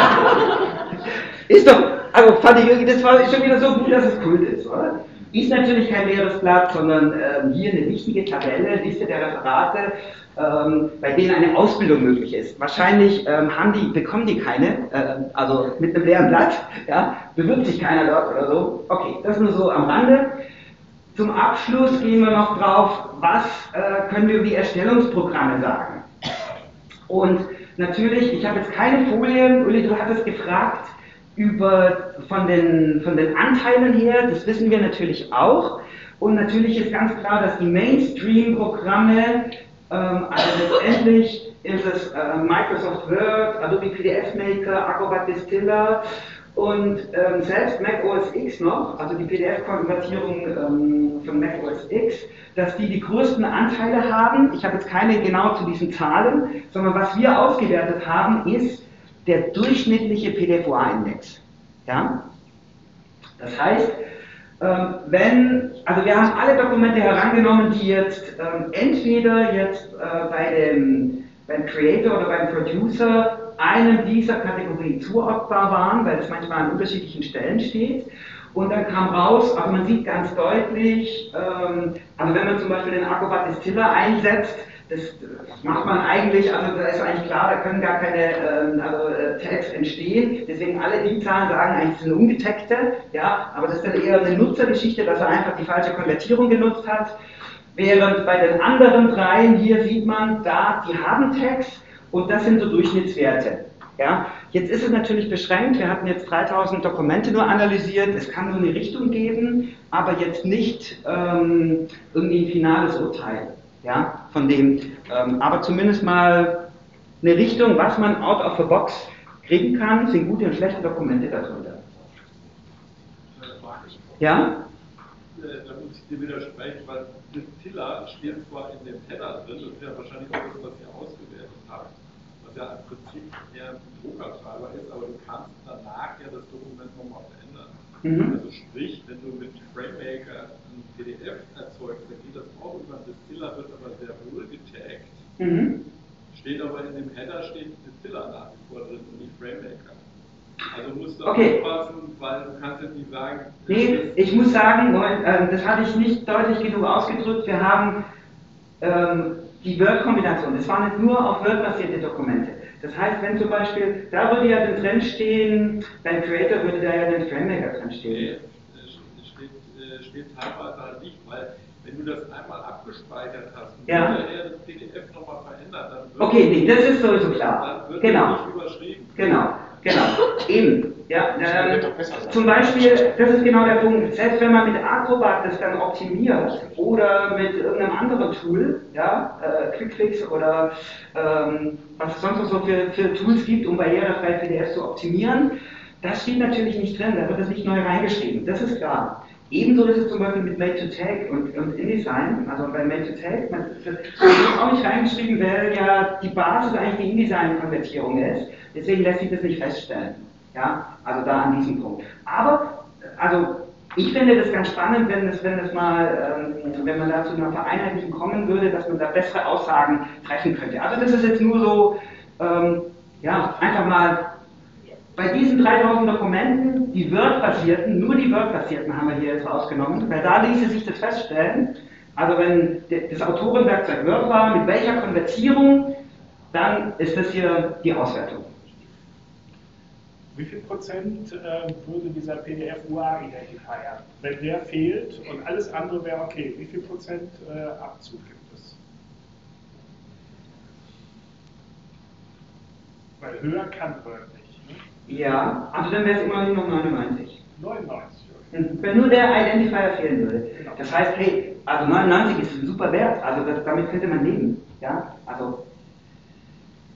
ist doch, also fand ich irgendwie, das war schon wieder so gut, dass es Kult ist, oder? Ist natürlich kein leeres Blatt, sondern ähm, hier eine wichtige Tabelle, Liste der Referate, ähm, bei denen eine Ausbildung möglich ist. Wahrscheinlich ähm, haben die, bekommen die keine, äh, also mit einem leeren Blatt, ja, bewirbt sich keiner dort oder so. Okay, das nur so am Rande. Zum Abschluss gehen wir noch drauf, was äh, können wir über die Erstellungsprogramme sagen. Und natürlich, ich habe jetzt keine Folien, Uli, du hattest gefragt, über, von, den, von den Anteilen her, das wissen wir natürlich auch. Und natürlich ist ganz klar, dass die Mainstream-Programme, ähm, also letztendlich ist es äh, Microsoft Word, Adobe P D F Maker, Acrobat Distiller und ähm, selbst Mac O S X noch, also die P D F-Konvertierung ähm, von Mac O S X, dass die die größten Anteile haben. Ich habe jetzt keine genau zu diesen Zahlen, sondern was wir ausgewertet haben, ist der durchschnittliche P D F O A-Index. Ja? Das heißt, ähm, wenn, also wir haben alle Dokumente herangenommen, die jetzt ähm, entweder jetzt äh, bei dem, beim Creator oder beim Producer einem dieser Kategorien zuordnbar waren, weil es manchmal an unterschiedlichen Stellen steht. Und dann kam raus, also man sieht ganz deutlich, ähm, also wenn man zum Beispiel den Acrobat Distiller einsetzt, das, das macht man eigentlich, also da ist eigentlich klar, da können gar keine ähm, also, äh, Tags entstehen, deswegen alle die Zahlen sagen eigentlich, das sind ungetagte, ja, aber das ist dann eher eine Nutzergeschichte, dass er einfach die falsche Konvertierung genutzt hat, während bei den anderen dreien hier sieht man, da, die haben Tags und das sind so Durchschnittswerte. Ja, jetzt ist es natürlich beschränkt, wir hatten jetzt dreitausend Dokumente nur analysiert, es kann nur eine Richtung geben, aber jetzt nicht ähm, irgendwie ein finales Urteil, ja, von dem, ähm, aber zumindest mal eine Richtung, was man out of the box kriegen kann, sind gute und schlechte Dokumente darunter. Ja? Da muss ich dir widersprechen, weil Distiller steht zwar in dem Header drin, das ist ja wahrscheinlich auch das, was ihr ausgewertet habt, was ja im Prinzip eher ein Druckertreiber ist, aber du kannst danach ja das Dokument nochmal verändern. Mhm. Also sprich, wenn du mit FrameMaker ein P D F erzeugst, dann geht das auch über einen Distiller, wird aber sehr wohl getaggt. Mhm. Steht aber in dem Header steht Distiller nach wie vor drin und nicht FrameMaker. Also musst du okay. aufpassen, weil du kannst jetzt nicht sagen... Nee, ich muss sagen, Moment, äh, das hatte ich nicht deutlich genug ausgedrückt, wir haben ähm, die Word-Kombination, das waren jetzt nur auf Word basierte Dokumente. Das heißt, wenn zum Beispiel, da würde ja drin stehen, beim Creator würde da ja den FrameMaker drin stehen. Nee, steht, äh, steht teilweise halt nicht, weil wenn du das einmal abgespeichert hast und ja. hinterher das P D F nochmal verändert, dann wird okay, nee, das ist sowieso klar. Dann wird genau. nicht überschrieben. Genau. Genau, eben. Ja, ähm, zum Beispiel, das ist genau der Punkt, selbst wenn man mit Acrobat das dann optimiert oder mit irgendeinem anderen Tool, ja, äh, QuickFix oder ähm, was es sonst noch so für, für Tools gibt, um barrierefreie P D Fs zu optimieren, das steht natürlich nicht drin, da wird es nicht neu reingeschrieben, das ist klar. Ebenso ist es zum Beispiel mit Made to Tag und, und InDesign, also bei Made to Tag, man, das ist auch nicht reingeschrieben, weil ja die Basis eigentlich die InDesign-Konvertierung ist, deswegen lässt sich das nicht feststellen. Ja, also da an diesem Punkt. Aber, also ich finde das ganz spannend, wenn das, wenn das mal, ähm, wenn man da zu einer Vereinheitlichung kommen würde, dass man da bessere Aussagen treffen könnte. Also das ist jetzt nur so, ähm, ja, einfach mal bei diesen dreitausend Dokumenten, die Word-basierten, nur die Word-basierten haben wir hier jetzt rausgenommen, weil da ließe sich das feststellen, also wenn das Autorenwerkzeug Word war, mit welcher Konvertierung, dann ist das hier die Auswertung. Wie viel Prozent äh, würde dieser P D F U A-Identifier, wenn der fehlt und alles andere wäre okay, wie viel Prozent äh, Abzug gibt es? Weil höher kann Word nicht. Ne? Ja, also dann wäre es immerhin noch neunundneunzig. neunundneunzig, okay. Wenn nur der Identifier fehlen würde. Genau. Das heißt, hey, also neunundneunzig ist ein super Wert, also das, damit könnte man leben. Ja, also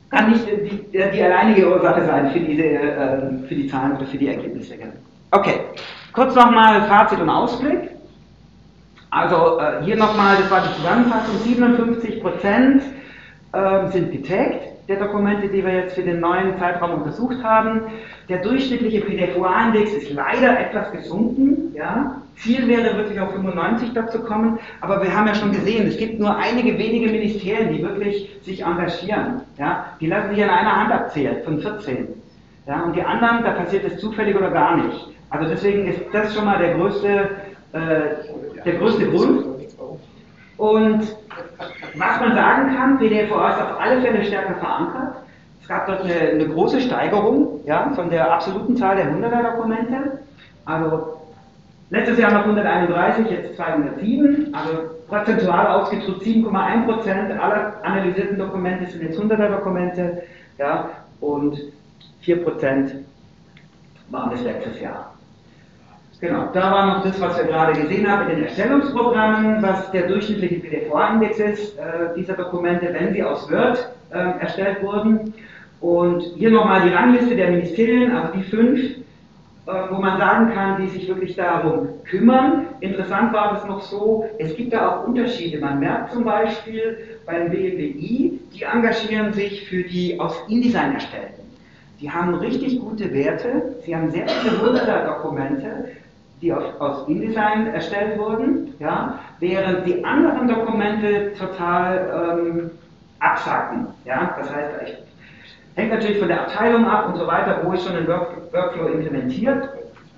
kann nicht die, die alleinige Ursache sein für, diese, äh, für die Zahlen oder für die Ergebnisse. Okay, kurz nochmal Fazit und Ausblick. Also äh, hier nochmal, das war die Zusammenfassung, siebenundfünfzig Prozent äh, sind getaggt, der Dokumente, die wir jetzt für den neuen Zeitraum untersucht haben. Der durchschnittliche P D F U A-Index ist leider etwas gesunken. Ja? Ziel wäre wirklich auf fünfundneunzig dort zu kommen, aber wir haben ja schon gesehen, es gibt nur einige wenige Ministerien, die wirklich sich engagieren. Ja? Die lassen sich an einer Hand abzählen, von vierzehn. Ja? Und die anderen, da passiert es zufällig oder gar nicht. Also deswegen ist das schon mal der größte, äh, der größte Grund. Und was man sagen kann, P D F U A ist auf alle Fälle stärker verankert. Es gab dort eine, eine große Steigerung, ja, von der absoluten Zahl der hunderter-Dokumente. Also letztes Jahr noch hunderteinunddreißig, jetzt zweihundertsieben. Also prozentual ausgedrückt sieben Komma eins Prozent aller analysierten Dokumente sind jetzt hunderter-Dokumente. Ja, und vier Prozent waren das letztes Jahr. Genau, da war noch das, was wir gerade gesehen haben in den Erstellungsprogrammen, was der durchschnittliche P D F U A-Index ist, äh, dieser Dokumente, wenn sie aus Word äh, erstellt wurden. Und hier nochmal die Rangliste der Ministerien, also die fünf, äh, wo man sagen kann, die sich wirklich darum kümmern. Interessant war das noch so, es gibt da auch Unterschiede. Man merkt zum Beispiel beim B M W I, die engagieren sich für die aus InDesign erstellten. Die haben richtig gute Werte, sie haben sehr viele hunderte Dokumente, die aus, aus InDesign erstellt wurden, ja, während die anderen Dokumente total ähm, absacken. Ja, das heißt, ich, hängt natürlich von der Abteilung ab und so weiter, wo ist schon ein Work, Workflow implementiert.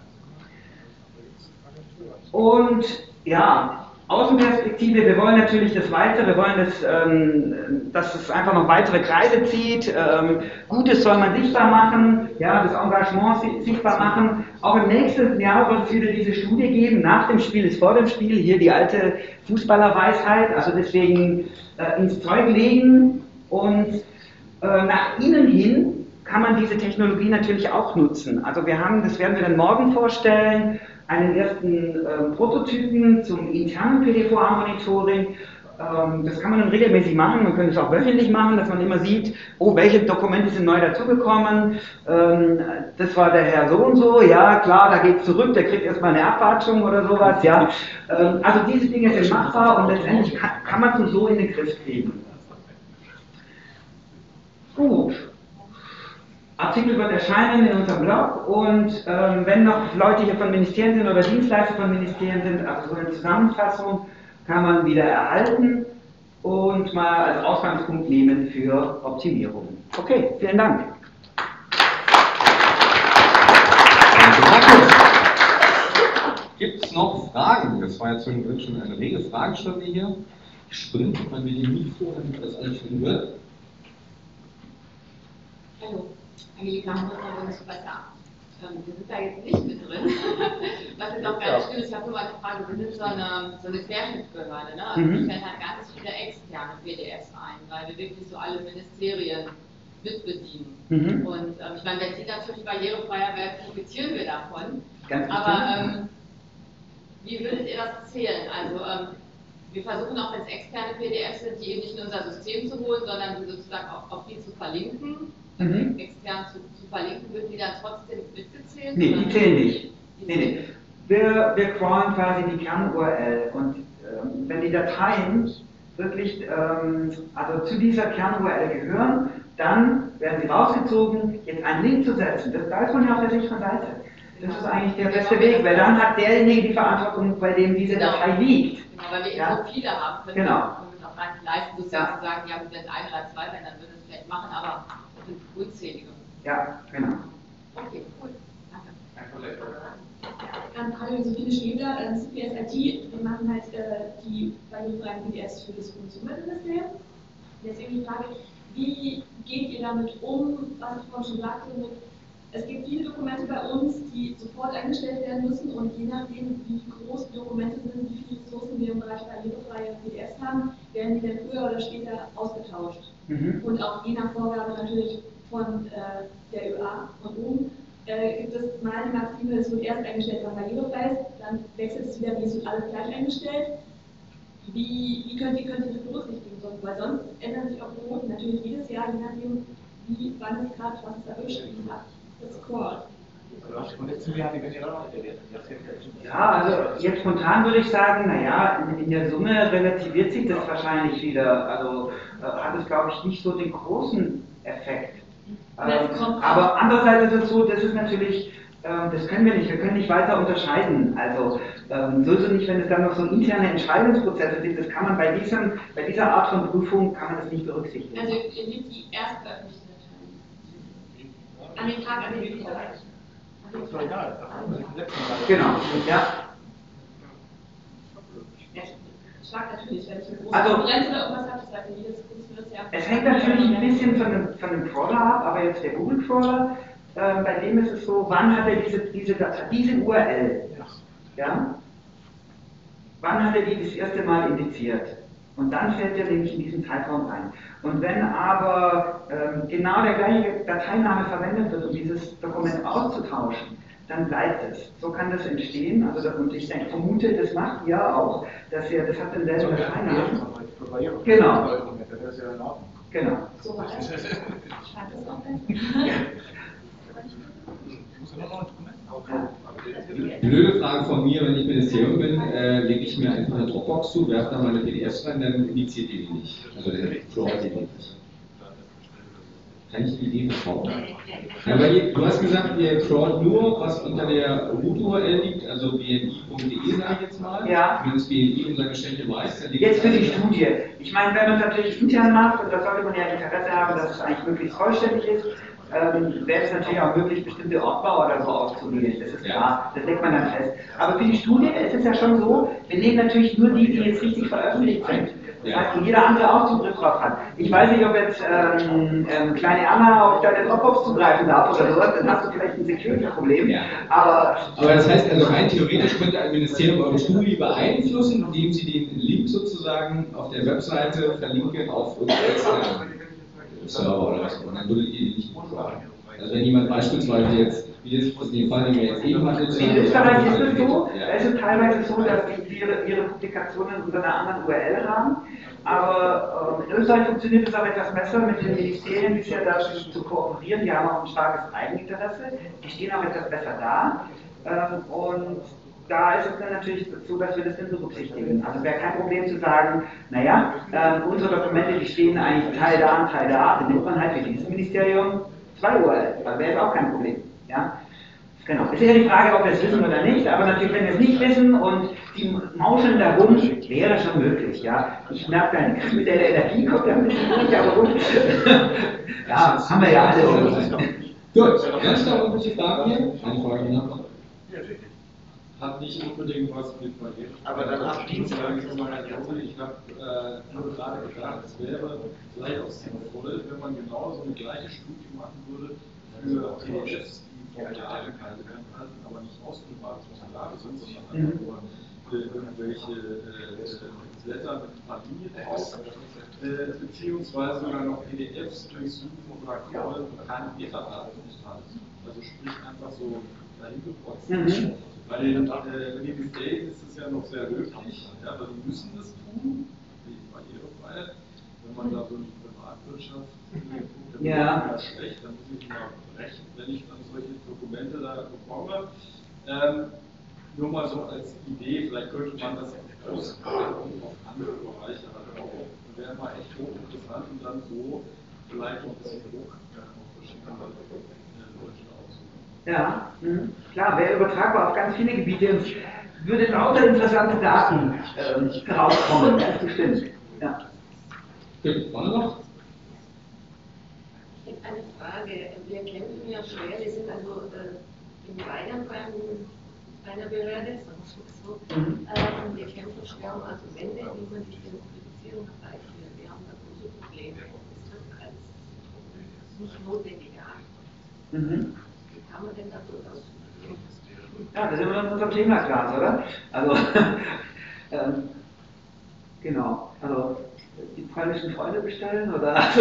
Und ja, Außenperspektive, wir wollen natürlich das weiter, wir wollen, das, ähm, dass es einfach noch weitere Kreise zieht. Ähm, Gutes soll man sichtbar machen, ja, das Engagement sichtbar machen. Auch im nächsten Jahr wird es wieder diese Studie geben, nach dem Spiel ist vor dem Spiel, hier die alte Fußballerweisheit, also deswegen äh, ins Zeug legen und äh, nach innen hin kann man diese Technologie natürlich auch nutzen. Also wir haben, das werden wir dann morgen vorstellen, einen ersten äh, Prototypen zum internen P D F U A-Monitoring. Ähm, das kann man dann regelmäßig machen, man könnte es auch wöchentlich machen, dass man immer sieht, oh, welche Dokumente sind neu dazugekommen. Ähm, das war der Herr so und so, ja klar, da geht es zurück, der kriegt erstmal eine Abwatschung oder sowas. Ja. Ähm, also diese Dinge sind machbar und letztendlich kann, kann man es so in den Griff kriegen. Gut. Artikel wird erscheinen in unserem Blog und ähm, wenn noch Leute hier von Ministerien sind oder Dienstleister von Ministerien sind, also so eine Zusammenfassung kann man wieder erhalten und mal als Ausgangspunkt nehmen für Optimierung. Okay, vielen Dank. Gibt es noch Fragen? Das war jetzt zwischendrin schon eine rege Fragestunde hier. Ich springe mal mit dem Mikro, damit das alles schön wird. Hallo. Angelika Hamburger, Bundeswetter. Ähm, wir sind da jetzt nicht mit drin. Was jetzt auch ganz schön ist, ich habe nur mal eine Frage, wir sind so eine, so eine Querschnittsbehörde, ne? Also wir stellen halt ganz viele externe P D Fs ein, weil wir wirklich so alle Ministerien mitbedienen. Mhm. Und ähm, ich meine, wenn Sie natürlich barrierefreier werden, profitieren wir davon. Ganz Aber ähm, wie würdet ihr das zählen? Also ähm, wir versuchen auch, wenn es externe P D Fs sind, die eben nicht in unser System zu holen, sondern sozusagen auch auf die zu verlinken. Mhm. Extern zu, zu verlinken, würden die dann trotzdem mitgezählt? Nee, die zählen nicht. Nee, nee. Wir, wir crawlen quasi die Kern-U R L und ähm, wenn die Dateien wirklich ähm, also zu dieser Kern-U R L gehören, dann werden sie rausgezogen, jetzt einen Link zu setzen. Das, da ist man ja auf der sicheren Seite. Das ist eigentlich der beste Weg, weil dann hat derjenige die Verantwortung, bei dem diese genau. Datei liegt. Genau, weil wir eben ja. so viele haben, können genau. wir uns auch gar nicht leisten, sozusagen zu sagen, ja, wenn es ein oder zwei wären, dann würden wir es vielleicht machen, aber unzählige. Ja, genau. Okay, cool. Danke. Ähm, hallo, Sophie Schäbler, ähm, C P S I T. Wir machen halt äh, die barrierefreien P D Fs für das Bundesumweltministerium. Deswegen die Frage, wie geht ihr damit um, was ich vorhin schon sagte, mit, es gibt viele Dokumente bei uns, die sofort eingestellt werden müssen und je nachdem, wie groß die Dokumente sind, wie viele Ressourcen wir im Bereich barrierefreie P D Fs haben, werden die dann früher oder später ausgetauscht. Mhm. Und auch je nach Vorgabe natürlich von äh, der Ö A von oben äh, gibt es mal die Maxime, es wird erst eingestellt, wenn barrierefrei ist, dann wechselt es wieder, wie es wird alles gleich eingestellt. Wie, wie könnt, ihr, könnt ihr das berücksichtigen? Weil sonst ändern sich auch Quoten natürlich jedes Jahr, je nachdem, wie, wann es gerade was erwischt, wie gesagt, das Quad. Ja, also jetzt spontan würde ich sagen, naja, in, in der Summe relativiert sich das wahrscheinlich wieder. Also äh, hat es, glaube ich, nicht so den großen Effekt. Ähm, aber andererseits ist es so, das ist natürlich, äh, das können wir nicht, wir können nicht weiter unterscheiden. Also ähm, sowieso nicht, wenn es dann noch so interne Entscheidungsprozesse gibt, das kann man bei, diesem, bei dieser Art von Prüfung, kann man das nicht berücksichtigen. Also ihr nehmt die erst veröffentlichte Entscheidung. An den Tag, an dem die veröffentlicht. Das ist doch egal. Genau, ja. Stark natürlich, wenn ich eine große Also, Konferenz oder irgendwas habe, das weiß ich nicht, das funktioniert ja. Es hängt natürlich ein bisschen von dem, von dem Crawler ab, aber jetzt der Google Crawler, äh, bei dem ist es so, wann hat er diese, diese, diese U R L, ja? Wann hat er die das erste Mal indiziert? Und dann fällt er nämlich in diesen Zeitraum rein. Und wenn aber ähm, genau der gleiche Dateiname verwendet wird, um dieses Dokument auszutauschen, dann bleibt es. So kann das entstehen. Also, und ich denke, vermute, das macht ihr auch, dass ihr, das hat denselben Dateinamen. Genau. Genau. So war das. Ich fand das auch besser. Blöde Frage von mir, wenn ich Ministerium bin, äh, lege ich mir einfach eine Dropbox zu, werfe da meine P D Fs rein, dann indiziert die die nicht. Also der crawlt die nicht. Kann ich die Idee vertrauen? Ja, weil ihr, du hast gesagt, ihr crawlt nur, was unter der Root U R L liegt, also b n i punkt d e sage ich jetzt mal. Ja. Wenn das B N I unser Geschenk weiß, dann liegt Jetzt für die es Studie. Ich meine, wenn man es natürlich intern macht, und da sollte man ja Interesse haben, dass es eigentlich möglichst vollständig ist, ähm, wäre es natürlich auch möglich, bestimmte Ortbau oder so auszuwählen. Das ist klar, das legt man dann fest. Aber für die Studie ist es ja schon so, wir nehmen natürlich nur die, die jetzt richtig veröffentlicht sind. Das heißt, wo jeder andere auch Zugriff drauf hat. Ich weiß nicht, ob jetzt ähm, ähm, kleine Anna auf deine Dropbox zugreifen darf oder sowas, dann hast du vielleicht ein Security-Problem. Ja. Aber, Aber das heißt also rein theoretisch könnte ein Ministerium eure Studie beeinflussen, indem sie den Link sozusagen auf der Webseite verlinken auf irgendeinen Server oder was, und dann würdet ihr die nicht beschreiben. Also wenn jemand beispielsweise jetzt, wie jetzt den Fall, den wir jetzt eben hatten, in Österreich ist es so, es ist teilweise so, dass die ihre, ihre Publikationen unter einer anderen U R L haben, aber äh, in Österreich funktioniert es auch etwas besser, mit den Ministerien bisher dazu zu kooperieren, die haben auch ein starkes Eigeninteresse, die stehen auch etwas besser da, ähm, und da ist es dann natürlich so, dass wir das dann berücksichtigen. Also wäre kein Problem zu sagen, naja, äh, unsere Dokumente, die stehen eigentlich Teil da und Teil da, dann nimmt man halt für dieses Ministerium zwei U R L, da wäre es auch kein Problem. Ja? Genau. Es ist ja die Frage, ob wir es wissen oder nicht, aber natürlich, wenn wir es nicht wissen und die mauscheln da rum, wäre schon möglich. Ja? Ich merke dann, mit der Energie kommt da ein bisschen durch, aber gut. Ja, haben wir ja alle. Gut, ganz klar irgendwelche Fragen hier? Eine Frage noch. Hat nicht unbedingt was mit Barrieren. Aber dann ab Dienstag ist mal eine Runde. Ich habe äh, nur gerade gedacht, es wäre vielleicht auch sinnvoll, wenn man genau so eine gleiche Studie machen würde für P D Fs, die vom Jahr gehalten werden, aber nicht ausfüllbare Formulare sind, sondern einfach nur äh, irgendwelche äh, Blätter mit ein paar Linien drauf, äh, beziehungsweise sogar noch P D Fs durchsuchen oder crawlen und keine Metadaten enthalten. Also sprich einfach so dahin gekreuzt. Mhm. Bei den äh, Ministerien ist es ja noch sehr löblich, ja, weil die müssen das tun, die Barrierefreiheit. Wenn man da so in die Privatwirtschaft guckt, dann ja. ist das schlecht, dann muss ich mal brechen, wenn ich dann solche Dokumente da bekomme. Ähm, nur mal so als Idee, vielleicht könnte man das ausweiten auf andere Bereiche halt auch. Das wäre mal echt hochinteressant und dann so vielleicht noch ein bisschen Druck auf verschiedene Leute ausüben. Ja, mh. Klar, wäre übertragbar auf ganz viele Gebiete und würde lauter interessante Daten äh, rauskommen, ganz bestimmt. Ja. Gut, war noch? Ich habe eine Frage. Wir kämpfen ja schwer, wir sind also äh, im Weiteren bei einer Behörde, sagen wir es so, Mhm. äh, und wir kämpfen schwer um Argumente, wie man die Identifizierung herbeiführt. Wir haben da große Probleme. Es wird als nicht notwendig erachtet. Mhm. Wie kann man denn da durchaus? Ja, da sind wir in unserem Thema klar, oder? Also, ähm, genau, also die polnischen Freunde bestellen, oder? Also,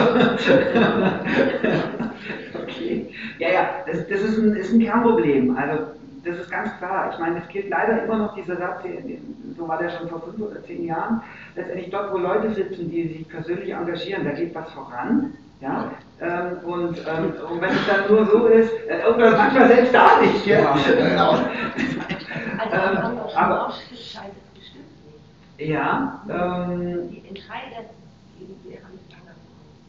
okay. Ja, ja, das, das ist, ein, ist ein Kernproblem, also das ist ganz klar. Ich meine, es gilt leider immer noch dieser Satz, so war der schon vor fünf oder zehn Jahren, letztendlich dort, wo Leute sitzen, die sich persönlich engagieren, da geht was voran. Ja? Ähm, und, ähm, und wenn es dann nur so ist, äh, oder manchmal selbst da nicht. Ja? Genau. Also ähm, aber entscheidet bestimmt nicht. ja, ähm, Die Entscheider geben ihre Angaben.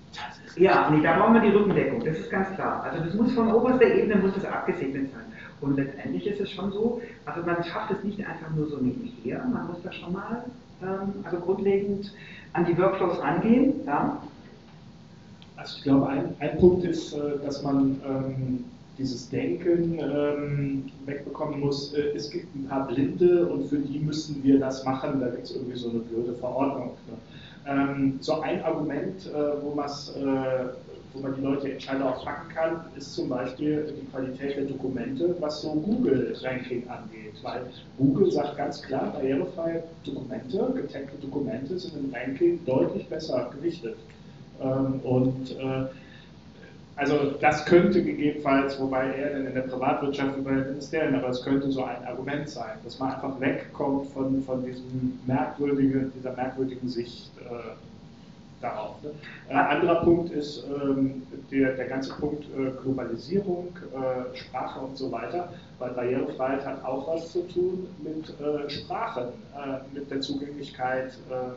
ja, nee, da brauchen wir die Rückendeckung, das ist ganz klar. Also das muss von oberster Ebene muss das abgesegnet sein. Und letztendlich ist es schon so, also man schafft es nicht einfach nur so nebenher, man muss da schon mal ähm, also grundlegend an die Workflows rangehen. Ja? Also ich glaube, ein, ein Punkt ist, dass man ähm, dieses Denken ähm, wegbekommen muss, äh, es gibt ein paar Blinde und für die müssen wir das machen, da gibt es irgendwie so eine blöde Verordnung. Ne? Ähm, so ein Argument, äh, wo, äh, wo man die Leute Entscheider auch fragen kann, ist zum Beispiel die Qualität der Dokumente, was so Google-Ranking angeht. Weil Google sagt ganz klar, barrierefreie Dokumente, getaggte Dokumente sind im Ranking deutlich besser gewichtet. Ähm, und äh, also das könnte gegebenenfalls, wobei eher dann in der Privatwirtschaft über den Ministerien, aber es könnte so ein Argument sein, dass man einfach wegkommt von, von diesem merkwürdigen, dieser merkwürdigen Sicht äh, darauf. Ne? Äh, anderer Punkt ist ähm, der, der ganze Punkt äh, Globalisierung, äh, Sprache und so weiter, weil Barrierefreiheit hat auch was zu tun mit äh, Sprachen, äh, mit der Zugänglichkeit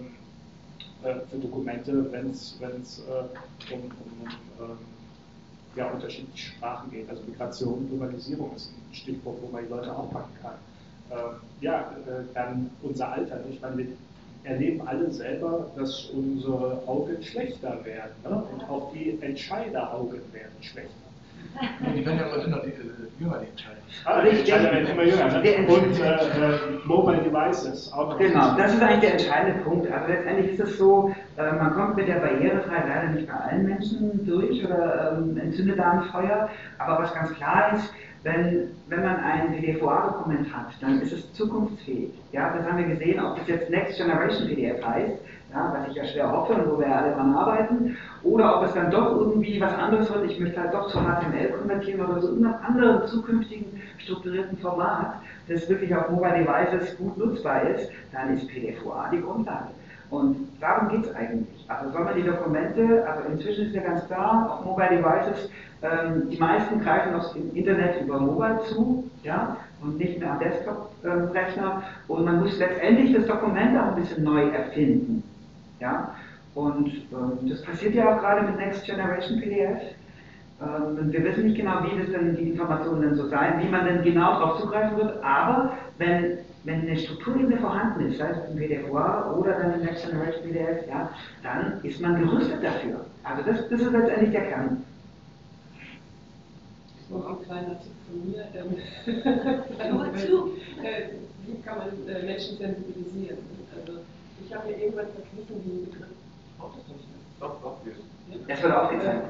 äh, äh, für Dokumente, wenn es äh, um, um, um ja, unterschiedliche Sprachen geht. Also Migration und Globalisierung ist ein Stichwort, wo man die Leute auch packen kann. Ähm, ja, äh, dann unser Alter. Ich meine, wir erleben alle selber, dass unsere Augen schlechter werden. Ne? Und auch die Entscheideraugen werden schlechter. Die werden ja immer dünner, die, die jünger, die entscheiden. Ah, die Entscheider werden immer jünger. Ne? Und äh, äh, Mobile Devices auch noch. Genau, das ist eigentlich der entscheidende Punkt. Also letztendlich ist es so, äh, man kommt mit der Barrierefreiheit leider nicht bei allen Menschen durch oder ähm, entzündet da ein Feuer. Aber was ganz klar ist, wenn, wenn man ein P D F O A-Dokument hat, dann ist es zukunftsfähig. Ja, das haben wir gesehen, ob das jetzt Next Generation P D F heißt, ja, was ich ja schwer hoffe und wo wir ja alle dran arbeiten, oder ob es dann doch irgendwie was anderes wird, ich möchte halt doch zu H T M L konvertieren oder so irgendeinem anderen zukünftigen strukturierten Format, das wirklich auf Mobile Devices gut nutzbar ist, dann ist P D F O A die Grundlage. Und darum geht es eigentlich. Also soll man die Dokumente, also inzwischen ist ja ganz klar, auf Mobile Devices, ähm, die meisten greifen aufs Internet über Mobile zu, ja, und nicht mehr am Desktop-Rechner. Ähm, und man muss letztendlich das Dokument auch ein bisschen neu erfinden. Ja. Und ähm, das passiert ja auch gerade mit Next Generation P D F. Ähm, wir wissen nicht genau, wie das denn die Informationen denn so sein, wie man denn genau darauf zugreifen wird, aber wenn Wenn eine Strukturebene vorhanden ist, sei es im P D F O A oder dann im Next Generation P D F, ja, dann ist man gerüstet dafür. Also das, das ist letztendlich der Kern. Noch ein kleiner Tipp von mir. Ähm, äh, wie kann man äh, Menschen sensibilisieren? Also ich habe mir irgendwann verkniffen den Begriff. Braucht das nicht mehr? Doch, doch, wir. Das wird aufgezeichnet.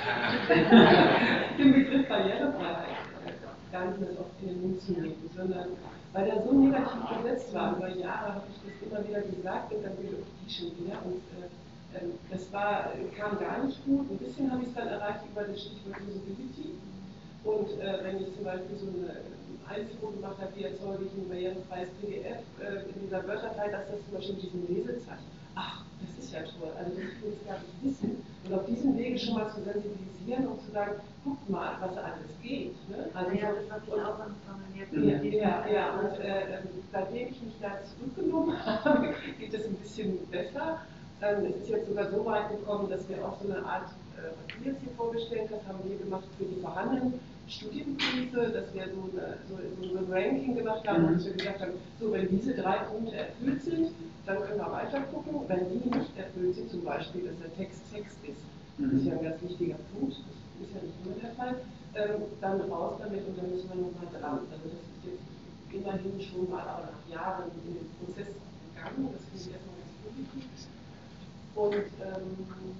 Den Begriff Barrierefreiheit gar nicht mehr so oft in den Mund zu nehmen, sondern weil der so negativ besetzt war. Über Jahre habe ich das immer wieder gesagt und dann wieder die schon wieder. Und äh, äh, das war, kam gar nicht gut. Ein bisschen habe ich es dann erreicht über das Stichwort Usability. Und äh, wenn ich zum Beispiel so eine Einführung gemacht habe, wie erzeuge ich ein barrierefreies P D F äh, in dieser Wörterdatei, dass das zum Beispiel mit diesem Lesezeichen. Ach, das ist ja toll, also das will ich gar nicht wissen. Und auf diesem Wege schon mal zu sensibilisieren und zu sagen, guck mal, was alles geht. Ne? Also ja, das habe ich auch angefangen. Ja, ja, ja, und äh, seitdem ich mich da zurückgenommen habe, geht es ein bisschen besser. Ähm, es ist jetzt sogar so weit gekommen, dass wir auch so eine Art, äh, was du jetzt hier vorgestellt hast, haben wir gemacht für die vorhandenen Studienbriefe, dass wir so, eine, so, so ein Ranking gemacht haben, und wir gesagt haben, so wenn diese drei Punkte erfüllt sind, dann können wir weiter gucken. Wenn die nicht erfüllt sind, zum Beispiel, dass der Text Text ist, das ist ja ein ganz wichtiger Punkt, das ist ja nicht immer der Fall, ähm, dann raus damit und dann müssen wir nochmal dran. Also das ist jetzt immerhin schon mal aber nach Jahren in den Prozess gegangen, das finde ich erstmal ganz positiv. Und ähm,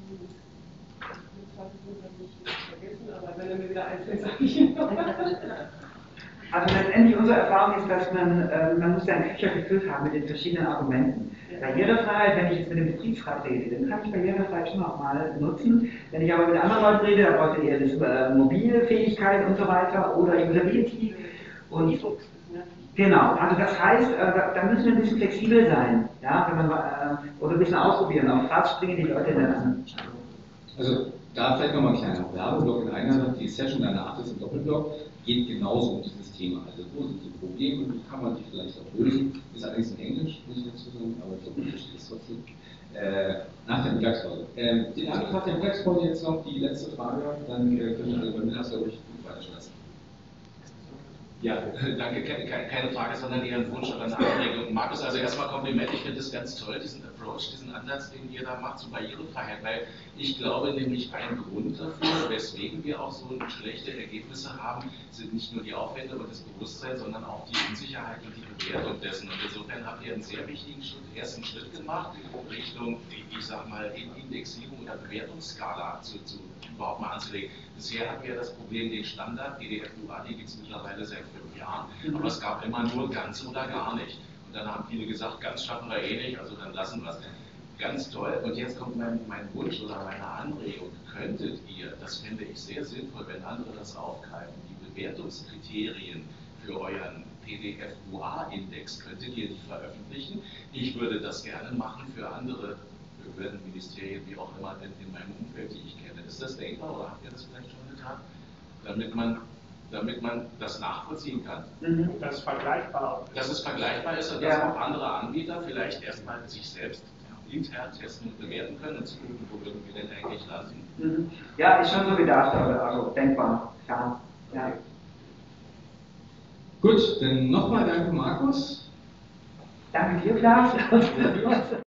vergessen, aber wenn er mir wieder einfällt, sage ich ihn noch. Also letztendlich unsere Erfahrung ist, dass man, äh, man muss seinen Köcher gefüllt haben mit den verschiedenen Argumenten. Ja. Barrierefreiheit, wenn ich jetzt mit dem Betriebsrat rede, dann kann ich Barrierefreiheit schon auch mal nutzen. Wenn ich aber mit anderen Leuten rede, dann braucht ihr eher das äh, Mobilfähigkeit und so weiter oder Usability. Und genau, also das heißt, äh, da, da müssen wir ein bisschen flexibel sein, ja, wenn man, äh, oder ein bisschen ausprobieren. Auf was springen die Leute denn an? Also da vielleicht nochmal ein kleiner Werbeblock in einer, die Session danach ist im Doppelblock, geht genauso um dieses Thema. Also wo sind die Probleme, wie kann man die vielleicht auch lösen? Ist allerdings in Englisch, muss ich dazu sagen, aber ich glaube, ich verstehe es trotzdem. Äh, nach der Mittagspause. Ähm, den Anruf nach der Mittagspause jetzt noch die letzte Frage, dann äh, können wir alle beim Mittags, glaube ich, gut weiterschlafen. Ja, danke. Keine, keine Frage, sondern eher ein Wunsch oder eine Anregung. Markus, also erstmal Kompliment, ich finde das ganz toll, diesen Approach, diesen Ansatz, den ihr da macht zur Barrierefreiheit, weil ich glaube nämlich ein Grund dafür, weswegen wir auch so schlechte Ergebnisse haben, sind nicht nur die Aufwände und das Bewusstsein, sondern auch die Unsicherheit und die Bewertung dessen. Und insofern habt ihr einen sehr wichtigen Schritt, ersten Schritt gemacht, Richtung, ich sag mal, Indexierung oder Bewertungsskala zu, zu, überhaupt mal anzulegen. Bisher hatten wir das Problem, den Standard, P D F U A, die gibt es mittlerweile seit fünf Jahren, aber es gab immer nur ganz oder gar nicht. Und dann haben viele gesagt, ganz schaffen wir eh nicht, also dann lassen wir es. Ganz toll. Und jetzt kommt mein, mein Wunsch oder meine Anregung. Könntet ihr, das fände ich sehr sinnvoll, wenn andere das aufgreifen, die Bewertungskriterien für euren P D F U A-Index, könntet ihr die veröffentlichen? Ich würde das gerne machen für andere Behörden, Ministerien, wie auch immer in, in meinem Umfeld, die ich kenne. Ist das denkbar oder habt ihr das vielleicht schon getan? Damit man damit man das nachvollziehen kann. Mhm. Das ist vergleichbar. Dass es vergleichbar ist und dass ja. auch andere Anbieter vielleicht erstmal sich selbst intern testen und bewerten können und zu gucken, wo würden wir denn eigentlich landen. Mhm. Ja, ist schon so gedacht, also denkbar, klar. Ja. Gut, dann nochmal danke Markus. Danke dir, Klaas.